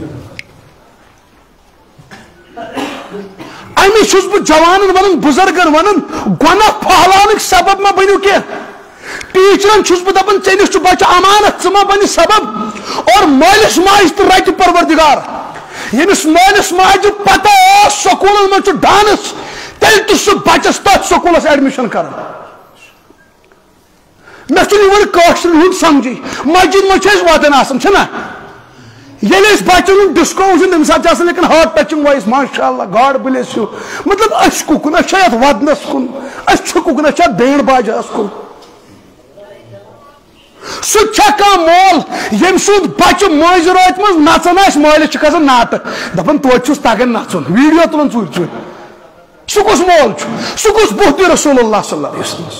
امی چھُس بہٕ جوانن ونان بزرگن ونان گۄناہ پھہلاونٕکۍ سبب ما بنو کینٛہہ ٹیچرن چھُس بہٕ دپان ژےٚ نِش چھُ بچہ امانت ژٕ ما بنہِ سبب اور مٲلِس ماجہِ تہِ رٹہِ پروردگار ییٚمِس مٲلِس ماجہِ پتہ ٲس سکوٗلن منٛز چھُ ڈانس تیٚلہِ تہِ سُہ بچس تتھ سکوٗلس ایڈمِشن کران مےٚ چھُنہٕ یِوان کٲشرٮ۪ن ہُنٛد سمجھی مسجد منٛز چھِ أسۍ واتان آسان چھِنہ ییٚلہِ أسۍ بچن ہُنٛد ڈسکو وٕچھان تمہِ ساتہٕ چھِ آسان لیکن ہارٹ ٹچنگ وایس ماشاء اللہ گاڈ بلیس یوٗ مطلب أسۍ کُکُن أسۍ چھِ یتھ ودنس کُن أسۍ چھِ کُکُن أسۍ چھِ یتھ بینڈ باجس کُن سُہ چھا کانٛہہ مول ییٚمہِ سُنٛد بچہ مٲنزِ رٲتۍ منٛز نژان آسہِ مٲلِس چھِ کھسان ناٹہٕ دپان توتہِ چھُس تگان نژُن ویڈیو تُلان ژوٗرِ ژوٗرِ سُہ کُس مول چھُ سُہ کُس بُہتہِ رسول اللہ صلی اللہ علیہ وسلم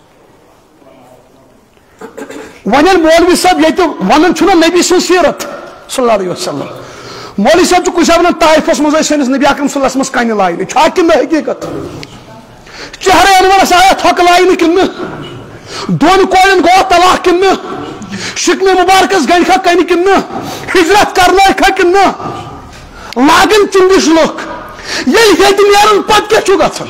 وۄنۍ ییٚلہِ مولوی صٲب ییٚتہِ ونان چھُنہ نبی سٕنٛز سیٖرت صلی اللہ علیہ وسلم مولوی صٲب چھُ کُنہِ ساتہٕ ونان طائفس منٛز ٲسۍ سٲنِس نبی اکرم صلی اللہ علیہ وسلمس کنہِ لاینہٕ چھا کِنہٕ نہٕ حقیٖقت چہرے انورس آیا تھۄکہٕ لاینہٕ کِنہٕ نہٕ دۄن کورٮ۪ن گوٚوا طلاق کِنہٕ نہٕ شِکنہِ مُبارکس گنٛڈکھا کنہِ کِنہٕ نہٕ ہجرت کرنٲیکھا کِنہٕ نہٕ لاگن چِنٛدِش لُکھ ییٚلہِ ییٚتہِ نیران پتہٕ کیٛاہ چھُ گژھان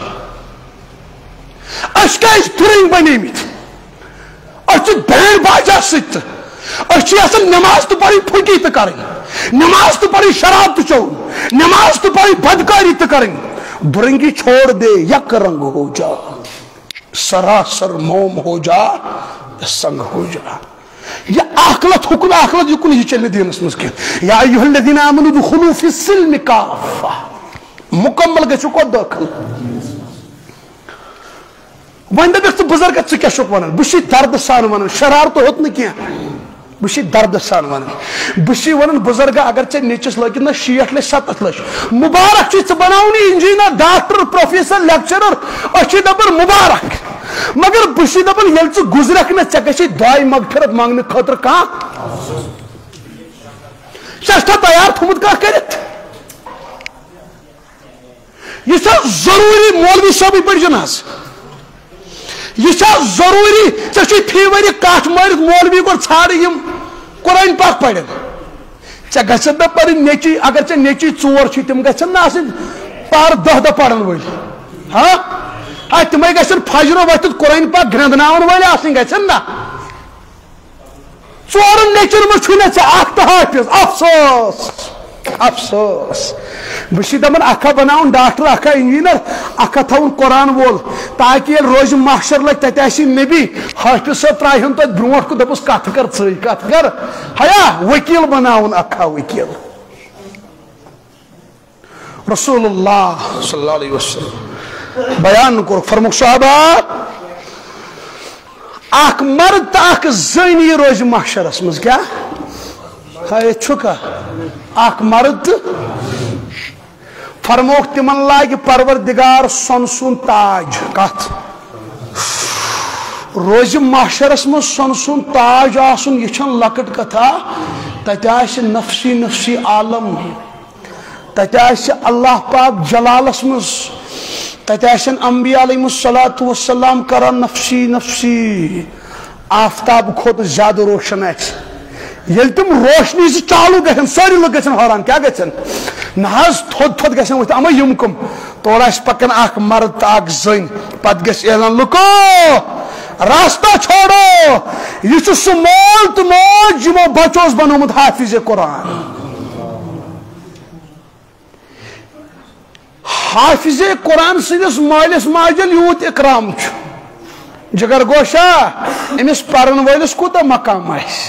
أسۍ کیٛازِ پھِرٕنۍ بنیمٕتۍ أسۍ چھِ بینڈ باجا سۭتۍ تہِ أسۍ چھِ یژھان نماز تہِ پرٕنۍ پھُٹی تہِ کرٕنۍ نماز تہِ پرٕنۍ شراب تہِ چیوٚن نماز تہِ پرٕنۍ بدکاری تہِ کرٕنۍ درنگی چھوڑ دے یک رنگ ہو جا سراسر موم ہو جا سنگ ہو جا یہ آخلت حکم آخلت یکن یہ چلنے دینس مسکن یا ایوہ الذین آمنوا دخلوا فی السلم کافہ مکمل گژھو کو داخل وۄنۍ دپیکھ ژٕ بزرگ ژٕ کیٛاہ چھُکھ ونان بہٕ چھُے درد سان ونان شرارتہٕ ہوٚت نہٕ کینٛہہ بہٕ چھُے درد سان ونان بہٕ چھُے ونان بزرگا اگر ژےٚ نیٚچوِس لٲگِتھ نہ 60 لچھ 70 لچھ مبارک چھُے ژٕ بناوُن انجیٖنر ڈاکٹر پروفیسر لیکچرر أسۍ چھِ دپان مبارک مگر بہٕ چھُے دپان ییٚلہِ ژٕ گُزرکھ نہ ژےٚ گژھی دعاے مغفرت منٛگنہٕ خٲطرٕ کانٛہہ ژےٚ چھا تیار تھوٚمُت کانٛہہ کٔرِتھ یہ چھا ضروٗری مولوی صٲبٕے پٔرۍزِ نہ حظ یہ چھا ضروٗری ژےٚ چھُے فی ؤری کٹھ مٲرِتھ مولوی گۄڈٕ ژھانڈٕ یِم قرآن پاک پرن ژےٚ گژھن نہ پرٕنۍ نیٚچی اگر ژےٚ نیٚچی 4 چھِ تِم گژھن نہ آسٕنۍ پار 10 دۄہ پرن وٲلۍ ہاں تِمے گژھن فجرو ؤتھِتھ قرآن پاک گرٛنٛدناون وٲلۍ آسٕنۍ گژھن نہ 4 نیٚچوٮ۪ن منٛز چھُے نہ ژےٚ اکھ تہِ حافظ افسوس افسوس بشی دمن اکھا بناون ڈاکٹر اکھا انجینئر اکھا تھاون قرآن وول تاکہ یہ روز محشر لگ تتہ نبی حافظ صاحب تراہن تت برونٹ کو دپس کت کر ژے کت کر حیا وکیل بناون اکھا وکیل رسول اللہ صلی اللہ علیہ وسلم بیان کور فرموک صحابہ اخ مرد تو اخ زنی روز محشرس مز کیا ہے چھکا اخ مرد فرموک تمن لاگ پروردگار سن سن تاج کت روز محشرس مز سن سن تاج آسن یہ چھن لکٹ کتھا تتہ آسہ نفسی نفسی عالم تتہ آسہ اللہ پاک جلالس مز تتہ آسن انبیاء علیہ الصلوۃ والسلام کران نفسی نفسی آفتاب کھوت زیادہ روشن آسہ یل تم روشنی سے چالو گھن ساری لوگ گھن حیران کیا گھن ناز تھود تھود گھن وت اما یم کم تور آس پکن اخ مرد تو اخ زن پت گھس اعلان لکو راستہ چھوڑو یہ سہ مول تو موج یمو بچوس بنومت حافظ قرآن حافظ قرآن سندس مالس ماجل یوت اکرام جگر گوشا امس پرن ولس کوتا مقام آس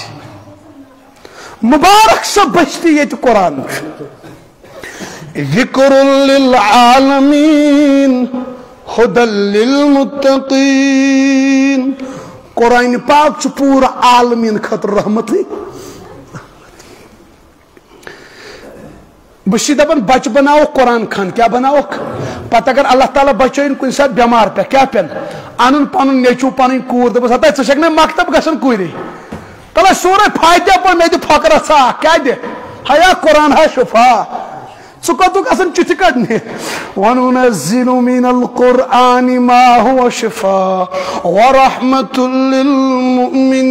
مبارک سا بچتی یہ قرآن ذکر للعالمین ہدی للمتقین قرآن پاک چھ پورا عالمین خطر رحمتی بشی دپن بچ بناو قرآن خان کیا بناو پتہ اگر اللہ تعالیٰ بچائن کن ساتھ بیمار پہ کیا پین ان پن نیچو پن کور دپس ہتا ژٕ چھکھ نا مکتب گژھان کوری تلا سورہ فاتحہ پہ مے دِ پھکرا سا کیا دِ حیا قرآن ہے شفا ژٕ کوتُک آسان چٹھِ کڑنہِ وننزل من القرآن ما هو شفاء ورحمة للمؤمنین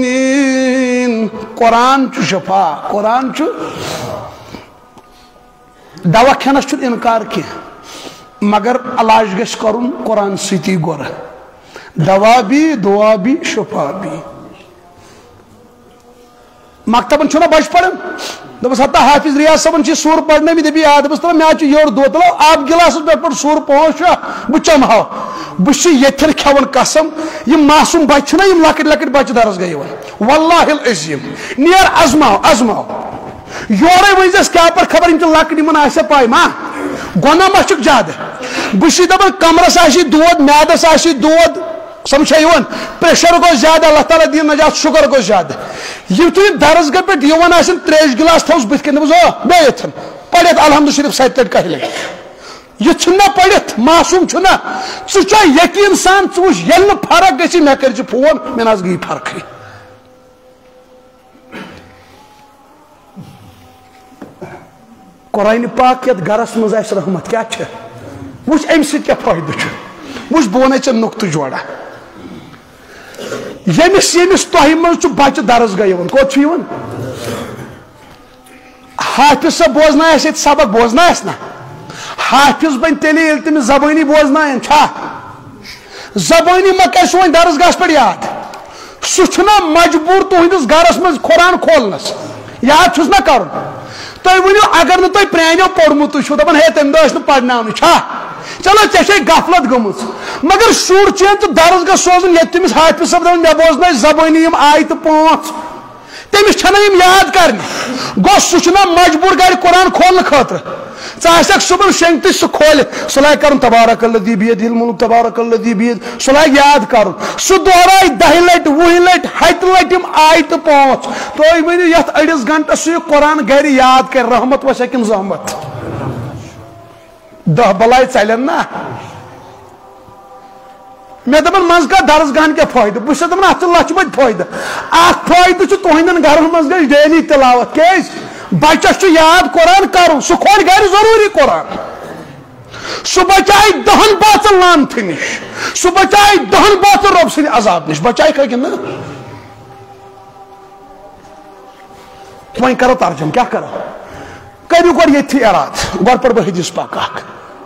قرآن چھ شفا قرآن چھ دوا کھینس چھ انکار کی مگر علاج گھس کرن قرآن ستی گر دوا بھی دعا بھی شفا بھی مکتبن چھنا بچ پڑھن دپس ہتا حافظ ریاض صاحبن چھ سور پڑھنے میں دبی یاد دپس تلا مے چھ یور دو تلا آپ گلاس پہ پڑھ سور پانچ بہ چمہو بہ چھ یتھن کھون قسم یم معصوم بچ چھنا یم لکٹ لکٹ بچ درس گئی واللہ العظیم نیر ازماو ازماو یورے ونزس کیا پر خبر ان لکڑی من آسے پائی ما گناہ ما چھ زیادہ بشی دپن کمرس آسی دود میادس آسی دود سمجھا یون پریشر گو زیادہ اللہ تعالیٰ دین نجات شکر گو زیادہ یہ تو درس گاہ پہ یوان آسن تریش گلاس تھوس بت کن دپس بیتھن پڑھت الحمد شریف سات تٹ کہلے یہ چھنا پڑھت معصوم چھنا ژٕ یقین سان ژٕ وچھ یل فرق گژھی مے کر فون مے ناز گئی فرق قرآن پاک یت گرس مز آس رحمت کیا وچ ام سۭتۍ کیا فٲیدٕ وچ بہ ونے ژےٚ نقطہٕ جوڑا یمس یمس تۄہہِ منٛز چھُ بچہ درس گاہ یِوان کوٚت چھُ یِوان حافظ صاحب بوزناے اَسہِ ییٚتہِ سبق بوزناے اَسہِ نا حافظ بن تیٚلہِ ییٚلہِ تٔمِس زبٲنی بوزناین چھا زبٲنی ما کرِ سُہ وۄنۍ درس گاہس پٮ۪ٹھ یاد سُہ چھُنا مجبوٗر تُہنٛدِس گرس منٛز قرآن کھولنس یاد چھُس نا کرُن تُہۍ ؤنِو اگر نہٕ تُہۍ پرٛانیو پوٚرمُتٕے چھُو دپان ہے تمہِ دۄہ ٲسۍ نہٕ پرناونٕے چھا چلو ژےٚ چھے غفلت گٔمٕژ مگر شُر چھُ ژٕ درس گاہ سوزُن ییٚتہِ تٔمِس حافظ صٲب دپان مےٚ بوزنٲے زبٲنی یِم آیتہٕ پانٛژھ تٔمِس چھنہٕ یِم یاد کرنہِ گوٚو سُہ چھُنا مجبوٗر گرِ قرآن کھولنہٕ خٲطرٕ ژٕ آسکھ صبحن شنٛگتٕے سُہ کھولِتھ سُہ لاگہِ کرُن تبارک الذی بیدہ الملک تبارک الذی بیدہ سُہ لاگہِ یاد کرُن سُہ دۄہراے 10 لٹہِ 20 لٹہِ 7 لٹہِ یِم آیتہٕ پانٛژھ تُہۍ ؤنِو یتھ أڑِس گنٹس سُہ یہِ قرآن گرِ یاد کرِ رحمت وسہِ کِنہٕ زحمت 10 بلاے ژلن نا مے دپان منٛز کا درس گاہن کیا فٲیدٕ بہٕ چھُس دپان اتھ چھُ لچھ بٔدۍ فٲیدٕ اکھ فٲیدٕ چھُ تُہنٛدٮ۪ن گرن منٛز گژھِ ڈیلی تلاوت کیازِ بچس چھُ یاد قرآن کرُن سُہ کھولہِ گرِ ضروٗری قرآن سُہ بچایہِ 10 باژن لانتھٕ نِش سُہ بچایہِ 10 باژن رۄب سٕنٛدِ عذاب نِش بچایہِ کھا کِنہٕ وۄنۍ کرو ترجم کیا کرو کٔرِو گۄڈٕ ییٚتھی اراد گۄڈٕ پرٕ بہٕ حدیث پاک اکھ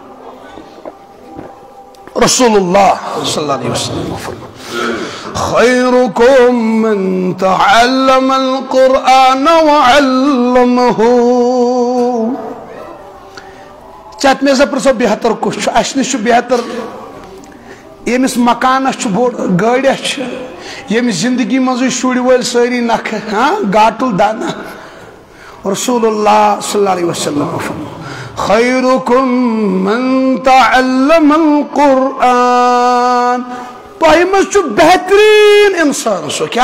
رسول اللہ صلی اللہ علیہ وسلم خیرکم من تعلم القرآن وعلمہ چت میں پرسو بہتر کس اس نش بہتر یمس مکانس بوڑ گاڑیس یم زندگی مز شر ول ساری نکھ گاٹل دانہ رسول اللہ صلی اللہ علیہ وسلم خیرکم من تعلم القرآن تہ مز بہترین انسان سو کیا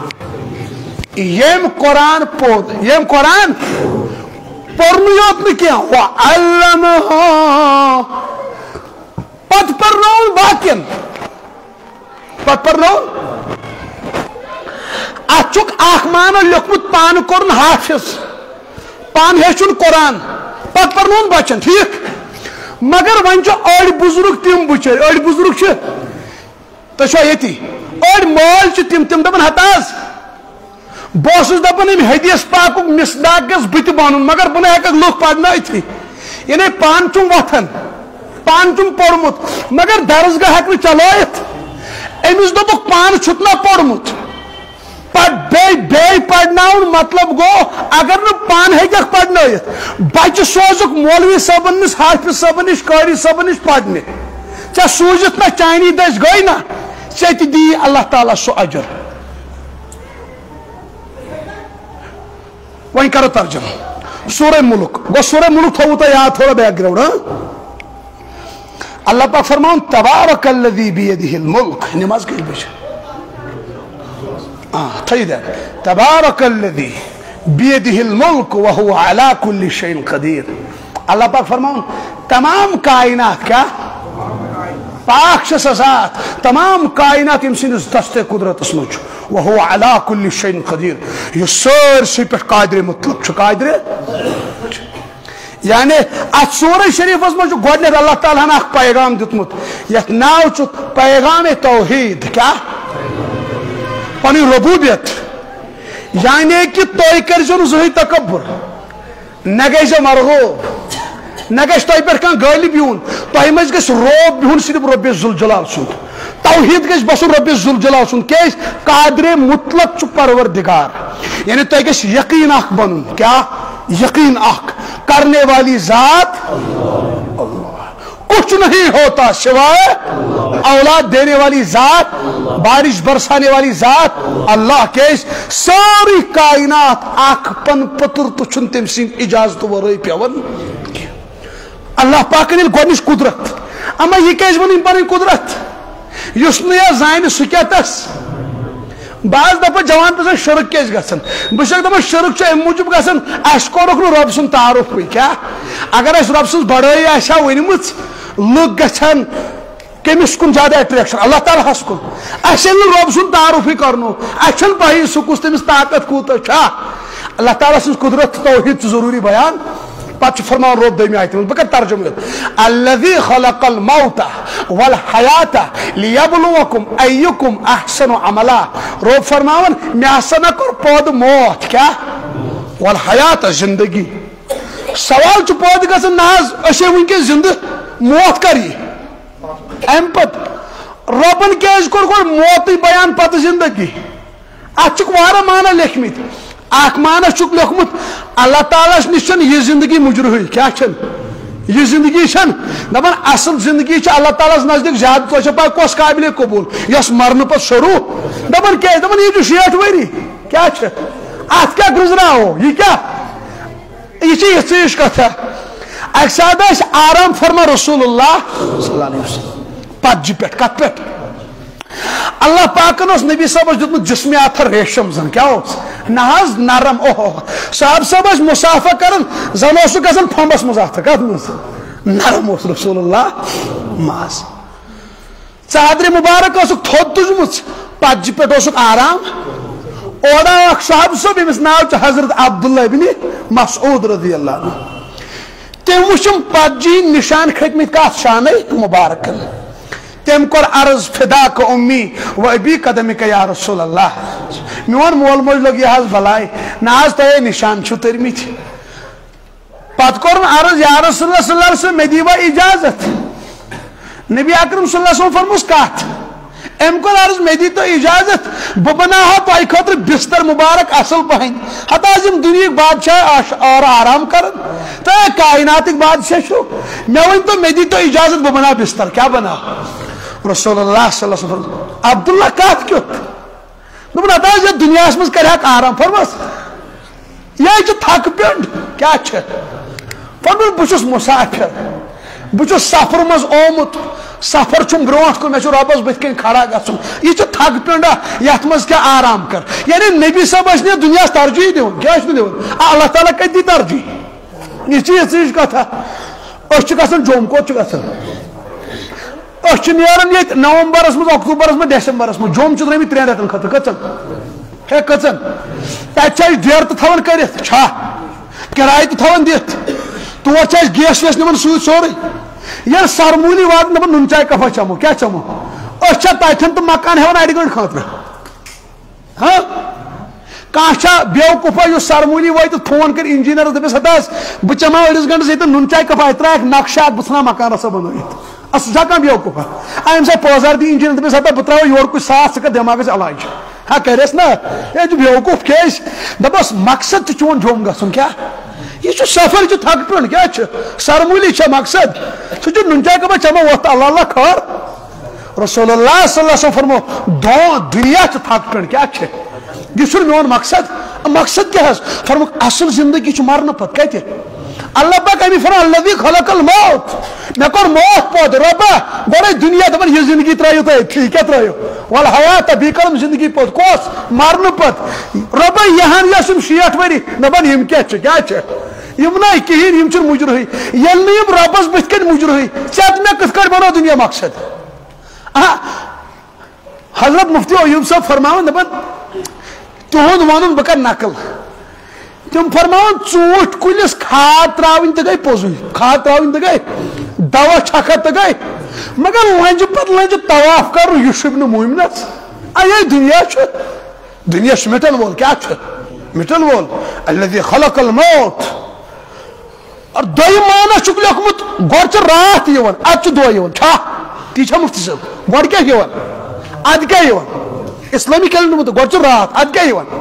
یم قرآن پوت یم قرآن پورن یوت نہ وعلمہ پت پرناون باقین پت پرناون اچھک اخ مانا لیکھمت پان کورن حافظ پان ہیچن قرآن پت پرناون بچن ٹھیک مگر ون اڑ بزرگ تم بچر اڑ بزرگ تو یتی اڑ مول تم دپان ہتاز بہس دپان ام حدیث پاک مصداق گھس بت بنن مگر بہ ہیکھ لوگ پڑھنائتھی یعنی پان چم وتھان پان چم پوڑمت مگر درسگاہ ہیکھ چلائت امس دپک پان چھتنا پوڑمت بے پڑھناؤن مطلب گو اگر نہ پان ہیکھ پڑھنائت بچہ سوزک مولوی صاحبن نش حافظ صاحبن نش قاری صاحبن نش پڑھنے ژے سوزت نا چانی دس گئی نا ژے تہ دی اللہ تعالیٰ سو اجر وہیں کرو ترجمہ سورہ ملک گو سورہ ملک تھو تو یاد تھوڑا بیک گراؤنڈ اللہ پاک فرماؤن تبارک الذی بیدہ الملک نماز کئی بچ تھئی دے تبارک الذی بیدہ الملک وہو علی کل شیء قدیر اللہ پاک فرماؤن تمام کائنات کیا پاک ذات تمام کائنات ام سندس دست قدرت اسمچ وہو علی کل شیء قدیر یہ سارسی پہ قادر مطلق قادر یعنی ات سورہ شریف مجھ گوڈنیت اللہ تعالیٰ ہن اخ پیغام دتمت یت ناو چھ پیغام توحید کیا پنی ربوبیت یعنی کہ توئی کرزو زہی تکبر نہ گژھو مرغوب نہ گژھِ تۄہہِ پٮ۪ٹھ کانٛہہ غٲلب یُن تۄہہِ منٛز گژھِ روب بِہُن صرف رۄبِ ذوالجلال سُنٛد توحید گژھِ بسُن رۄبِ ذوالجلال سُنٛد کیٛازِ قادر مطلق چھُ پروردگار یعنی تۄہہِ گژھِ یقین اکھ بنُن کیا یقین اکھ کرنے والی ذات اللہ کچھ نہیں ہوتا سوائے اولاد دینے والی ذات بارش برسانے والی ذات اللہ کے ساری کائنات اکھ پن پتر تو چھن تم سند اجازت ورٲے پیوان اللہ پاکن یل گۄڈنِچ قدرت اما یہ کیٛازِ ونٕنۍ پنٕنۍ قدرت یُس نہٕ یہِ زانہِ سُہ کیٛاہ تس بعض دفعہ جوان پہ شرک کیٛازِ گژھان بہٕ چھُسکھ دپان شرک چھُ امہِ موٗجوٗب گژھان اَسہِ کوٚرُکھ نہٕ رۄب سُنٛد تعارُفٕے کیٛاہ اگر اَسہِ رۄب سٕنٛز بڑٲیی آسہِ ہا ؤنمٕژ لُکھ گژھن کٔمِس کُن زیادٕ اٹریکشن اللہ تعالیٰ ہس کُن اَسہِ ییٚلہِ نہٕ رۄب سُنٛد تعارُفٕے کرنو اَسہِ چھنہٕ پَیی سُہ کُس تٔمِس طاقت کوٗتاہ چھا اللہ تعالیٰ سٕنٛز قدرت تہٕ توحیٖد چھُ ضروٗری بیان پتہ فرمان روب دوٚیمہِ آیتہِ منٛز بہٕ کر ترجمہ الذی خلق الموت والحیات لیبلوکم ایکم احسن عملا روب فرماون مےٚ ہسا نہ کوٚر پٲدٕ موت کیٛاہ والحیات زندگی سوال چھُ پٲدٕ گژھان نہ حظ أسے وٕنکیٚس زندٕ موت کر یی امہِ پتہٕ رۄبن کیٛازِ کوٚر گۄڈٕ موتٕے بیان پتہٕ زندگی اتھ چھُکھ واریاہ معنی لیکھمٕتۍ اکھ معنی چھُکھ لیوکھمُت اللہ تعالیٰ نش چھنہٕ یہِ زندگی مجرہٕے کیٛاہ چھنہٕ یہ زندگی چھنہٕ دپان اصل زندگی چھِ اللہ تعالیٰ نزدیک زیادٕ تۄہہِ چھو پاے کۄس قابل قبوٗل یۄس مرنہٕ پتہٕ شروٗع دپان کیٛازِ دپان یہِ چھُ 60 ؤری کیٛاہ چھِ اتھ کیٛاہ گُزراوو یہِ کیٛاہ یہِ چھِ یِژھٕے ہِش کتھا اکہِ ساتہٕ ٲسۍ آرام فرما رسول اللہ صلی اللہ علیہ وسلم پتجہِ پٮ۪ٹھ کتھ پٮ۪ٹھ اللہ پاکن اوس نبی صاحبس دیُتمُت جسمِ اتھر ریشم زن کیٛاہ اوس نہ حظ نرم اوہو صاحب ٲسۍ مُسافہ کران زن اوسُکھ گژھان پھمبس منٛز اتھٕ کتھ منٛز نرم اوس رسول اللہ ماز ژادرِ مُبارک ٲسٕکھ تھوٚد تُجمٕژ پتجہِ پٮ۪ٹھ اوسُکھ آرام اورٕ آو اکھ صاحب صٲب ییٚمِس ناو چھُ حضرت عبداللہ ابن مسعود رضی اللہ عنہ تٔمۍ وٕچھم پتجہِ ہِنٛدۍ نِشان کھٔتمٕتۍ کتھ شانٕے مُبارکن تم کور عرض فدا کا امی و ابی قدم کا یا رسول اللہ میون مول موج لوگ یہ حض بلائے ناز تو نشان چھو ترمیت پت کورن عرض یا رسول اللہ صلی اللہ علیہ وسلم میں دیوا اجازت نبی اکرم صلی اللہ علیہ وسلم فرموس کات ام کو عرض میں دی تو اجازت بہ بناہا تہ خاطر بستر مبارک اصل پہن ہتا یم دنیا بادشاہ اور آرام کرن تو کائنات بادشاہ چھو میں ون تو میں دی تو اجازت بہ بنا بستر کیا بنا رسول اللہ صلی اللہ علیہ وسلم عبداللہ کات کیت دپن ہتا یہ دنیا مز کرہک آرام فرمس یہ تھک پینڈ کیا فرمن بہس مسافر بہس سفر مز آمت سفر چھم برونٹ کن میں ربس بت کن کھڑا گھن یہ تھک پینڈا یت مز کیا آرام کر یعنی نبی صاحب نا دنیا ترجیح دون کیا دون اللہ تعالیٰ کت دی ترجیح یہ چیز کتھا گھن جوم کوت گھن نیران یہ نومبرس مز اکتوبرس مز ڈسمبرس مز جوم درامت 3 رٮ۪تن خاطر کچن ہے کچن تتہ دیر تو تھوان کرت چھا کرایہ تو تھوان دت تور گیس ویس نمان سوت سورے یہ سرمولی وات دپان نون چائے کپا چمو کیا چمو تتھن تو مکان ہیوان اڑ گنٹ خاطر ہاں کھانا بیوقوفا اس سرمولی وات فون کر انجینئرس دپس ہتاس بہ چمہ أڑس گنٹس یہ نون چائے کپا ترایک نقشات بہ ژھنان مکان رسا بنوت سا کھانا بیوقوفا ام سا پوزار دی انجینئر دپس ہتا بہ تراو یور کچھ ساس ژٕ کر دٮ۪ماغس علاج ہاں کرس نا یہ بیوقوف کیس دپس مقصد تہ چون جوم گژھُن کیا یہ سفر تھک پین کیا سرمولی مقصد سہ نون چائے کپا چمو وقت اللہ اللہ کھار رسول اللہ صلی اللہ علیہ وسلم فرمو دنیا تھک پین کیا یہ میون مقصد مقصد کیا فرمو اصل زندگی مرنے پت کت اللہ پاک امی فرمان الذی خلق الموت میں کور موت پود ربا گوڑے دنیا دپان یہ زندگی ترایو تھی کیا ترایو والحیات بی کرم زندگی پود کوس مرنے پت ربا یہاں یسم 60 وری دپان یم کیا یم نا کہین یم چھ مجرہی یل یم ربس بت کن مجرہی چت میں کت کر بنو دنیا مقصد حضرت مفتی ایوب صاحب فرماون دپان تہد ون بہ کر نقل تم فرمان ژوٗنٛٹھۍ کُلِس کھاد تراوٕنۍ تہِ گٔے پوٚزُے کھاد تراوٕنۍ تہِ گٔے دوا چھکا تہِ گٔے مگر لنجہِ پتہٕ لنجہِ طواف کرُن یہِ شوٗبہِ نہٕ مومنس یہ دنیا چھُ مٹن وول کیا چھُ مٹن وول الذی خلق الموت اور دوٚیِم معنی چھُکھ لیوکھمُت گۄڈٕ چھِ راتھ یِوان ادٕ چھُ دۄہ یِوان چھا تی چھا مفتی صٲب گۄڈٕ کیٛاہ یِوان ادٕ کیٛاہ یِوان اسلٲمی کیلنڈر گۄڈٕ چھُ راتھ ادٕ کیٛاہ یِوان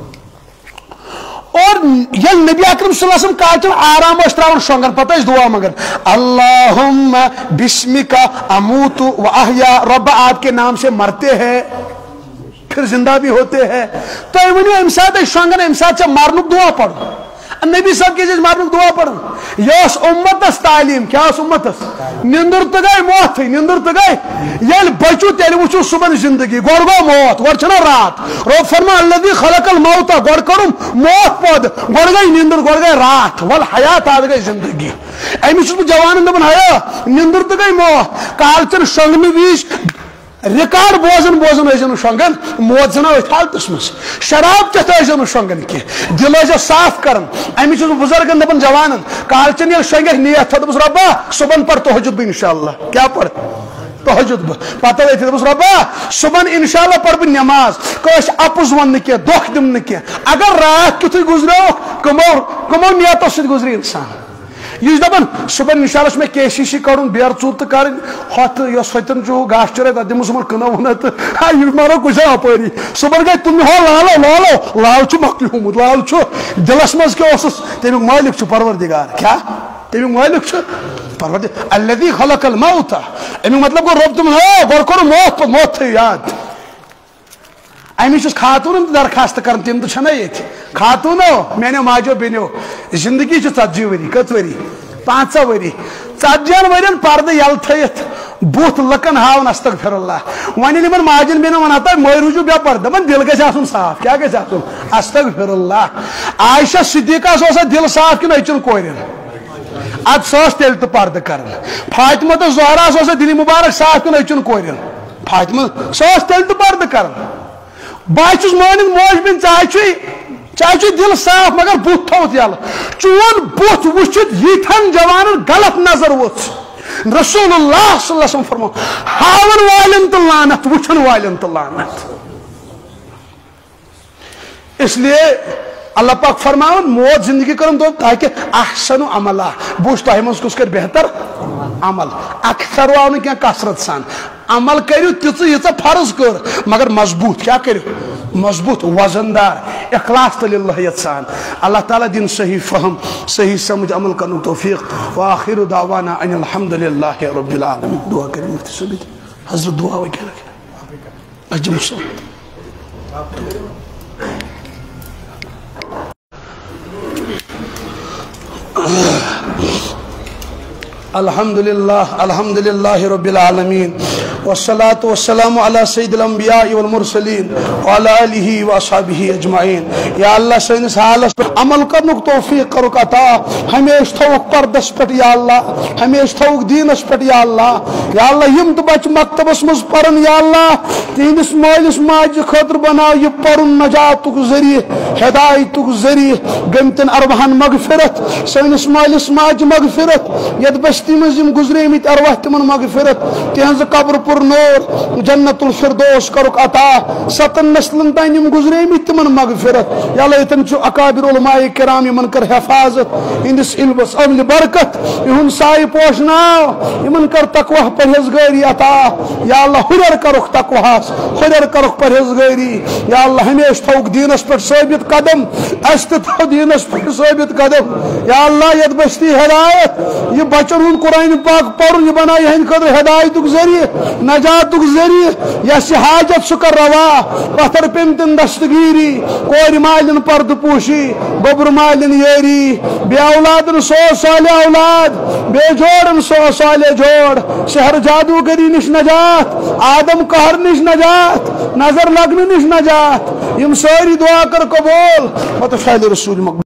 اور یل نبی اکرم صلی اللہ علیہ وسلم کالچن آرام تراؤن شونگن پتہ دعا منگن اللہم بسمک اموت و احیا رب آپ کے نام سے مرتے ہیں پھر زندہ بھی ہوتے ہیں تو ونیو ام سات شونگن ام سات مرنک دعا پڑھ نبی صاحب کے مرنک دعا پڑھ یہ امتس تعلیم کیا امتس نندر تو گئی موت نندر تو گئی یل بچو تیل وچو صبح زندگی گوڑ گو موت گوڑ چھنا رات رب فرما الذی خلق الموت گوڑ کرم موت پود گوڑ گئی نندر گوڑ گئی رات والحیات آد گئی زندگی امی چھس بہ جوانن دپان حیا نندر تو گئی موت کالچن شنگن ویش ریکارڈ بوزن بوزن ٲسۍزیو نہٕ شۄنٛگان موت زنا أتھۍ حالتس منٛز شراب چٮ۪تھ ٲسۍزیو نہٕ شۄنٛگان کینٛہہ دِل ٲسۍزیو صاف کران امی چھُس بہٕ بُزرگن دپان جوانن کالچن ییٚلہِ شۄنٛگکھ نیت تھو دوٚپُس رۄبا صُبحن پر تہجد بہٕ انشاءاللہ کیٛاہ پر تہجد بہٕ پتہٕ ٲتھۍ دوٚپُس رۄبا صُبحن انشاءاللہ پر بہٕ نٮ۪ماز کٲنٛسہِ اپُز ون نہٕ کینٛہہ دھوکہٕ دِمہٕ نہٕ کینٛہہ اگر راتھ تیُتھُے گُزریوکھ کٕمو نیتو سۭتۍ گُزرِ انسان یہ دپان صبح انشاءاللہ میں کے سی سی کڑن بیر ژوٗر تہٕ کڑٕنۍ ہۄتھ یۄس ہوٚتٮ۪ن چھُ گاسہٕ چرٲے تتھ دِمو صبحن کٕنو وٕنو تہٕ یہِ مارو کُسے اپٲری صبحن گٔے تُلنہِ ہو لالو لال چھُ مۄکلیومُت لال چھُ دِلس منٛز کیٛاہ اوسُس تمیُک مٲلِک چھُ پروردگار کیٛاہ تمیُک مٲلِک چھُ پروردگار الذی خلق الموت امیُک مطلب گوٚو رۄب دوٚپُن گۄڈٕ کوٚرُن موت تھٲیِو یاد امی چھُس خاتوٗنن درخاست کران تِم تہِ چھنا ییٚتہِ خاتوٗنو میانیو ماجیو بیٚنیو زندگی چھِ 40 ؤری کٔژ ؤری 15 ؤری 40 ؤرین پردٕ یلہٕ تھٲیِتھ بُتھ لُکن ہاوان استغفر اللہ وۄنۍ ییٚلہِ یِمن ماجٮ۪ن بیٚنٮ۪ن ونان تۄہہِ مٲرۍ روٗزِو بے پردٕ دپان دِل گژھِ آسُن صاف کیٛاہ گژھِ آسُن استغفر اللہ عائشہ صدیقہس اوسا دِل صاف کِنہٕ أچھن کورٮ۪ن اد سۄ ٲس تیٚلہِ تہِ پردٕ کران فاطمہ تہٕ زہراہس اوسا دِلہِ مُبارک صاف کِنہٕ أچھن کورٮ۪ن فاطمہ سۄ ٲس تیٚلہِ تہِ پردٕ کران بہٕ چھُس مٲنِتھ موج بیٚنہِ ژےٚ چھُے دِل صاف مگر بُتھ تھوٚوُتھ یلہٕ چون بُتھ وٕچھِتھ ییٖتھن جوانن غلط نظر وۄژھ رسول اللہ صلی اللہ علیہ وسلم فرمو ہاون والٮ۪ن تہٕ لعنت وٕچھن والٮ۪ن تہٕ لعنت اس لیے اللہ پاک فرماون موت زندگی کرن دو تاکہ احسن عملہ بوچھ تۄہہِ منٛز کُس کرِ بہتر عمل اکثر آو نہٕ کینٛہہ کثرت سان عمل کرو تیژ فرض کر مگر مضبوط کیا کرو مضبوط وزندار اخلاص تو للہیت سان اللہ تعالیٰ دن صحیح فہم صحیح سمجھ عمل کرنے توفیق وآخر دعوانا ان الحمدللہ رب العالمین دعا کریں مفتی صاحب حضرت دعا وغیرہ اجم صاحب الحمدللہ رب العالمین والصلاة والسلام على سید الانبیاء والمرسلین وعلى آلہ واصحابہ اجمعین یا اللہ سینس حالس پر عمل کرنک توفیق کرک عطا ہمیش تھوک پردس پر یا اللہ ہمیش تھوک دینس پر یا اللہ یم تو بچ مکتبس مز پرن یا اللہ تہندس مالس ماج خاطر بناو یہ پرن نجاتک ذریعہ ہدایتک ذریعہ گمتن ارواحن مغفرت سینس مالس ماج مغفرت ید بستی مز یم گزریمت ارواح تمن مغفرت تہنز قبر پر نور جنت الفردوس کرک عطا ستن نسلن تین یم گزریمت تمن مغفرت یا اللہ یتن چو اکابر علماء کرام یمن کر حفاظت اندس علمس عمل برکت یہن سائی پوشناو یمن کر تقوی پرہیزگاری عطا یا اللہ ہرر کرک تقویس ہرر کرک پرہیزگاری یا اللہ ہمیش تھوک دینس پر ثابت قدم است تھو دینس پر ثابت قدم یا اللہ ید بستی ہدایت یہ بچن ہن قرآن پاک پڑھن یہ بنائی ہند خاطر ہدایتک ذریعہ نجاتک ذریعہ یس حاجت سکر روا پتھر پیمتن دستگیری کور مالن پرد پوشی گوبر مالن یری بے اولادن سو صالح اولاد بے جوڑن سو صالح جوڑ شہر جادوگری نش نجات آدم قہر نش نجات نظر لگن نش نجات یم ساری دعا کر قبول مت فعل رسول مقبول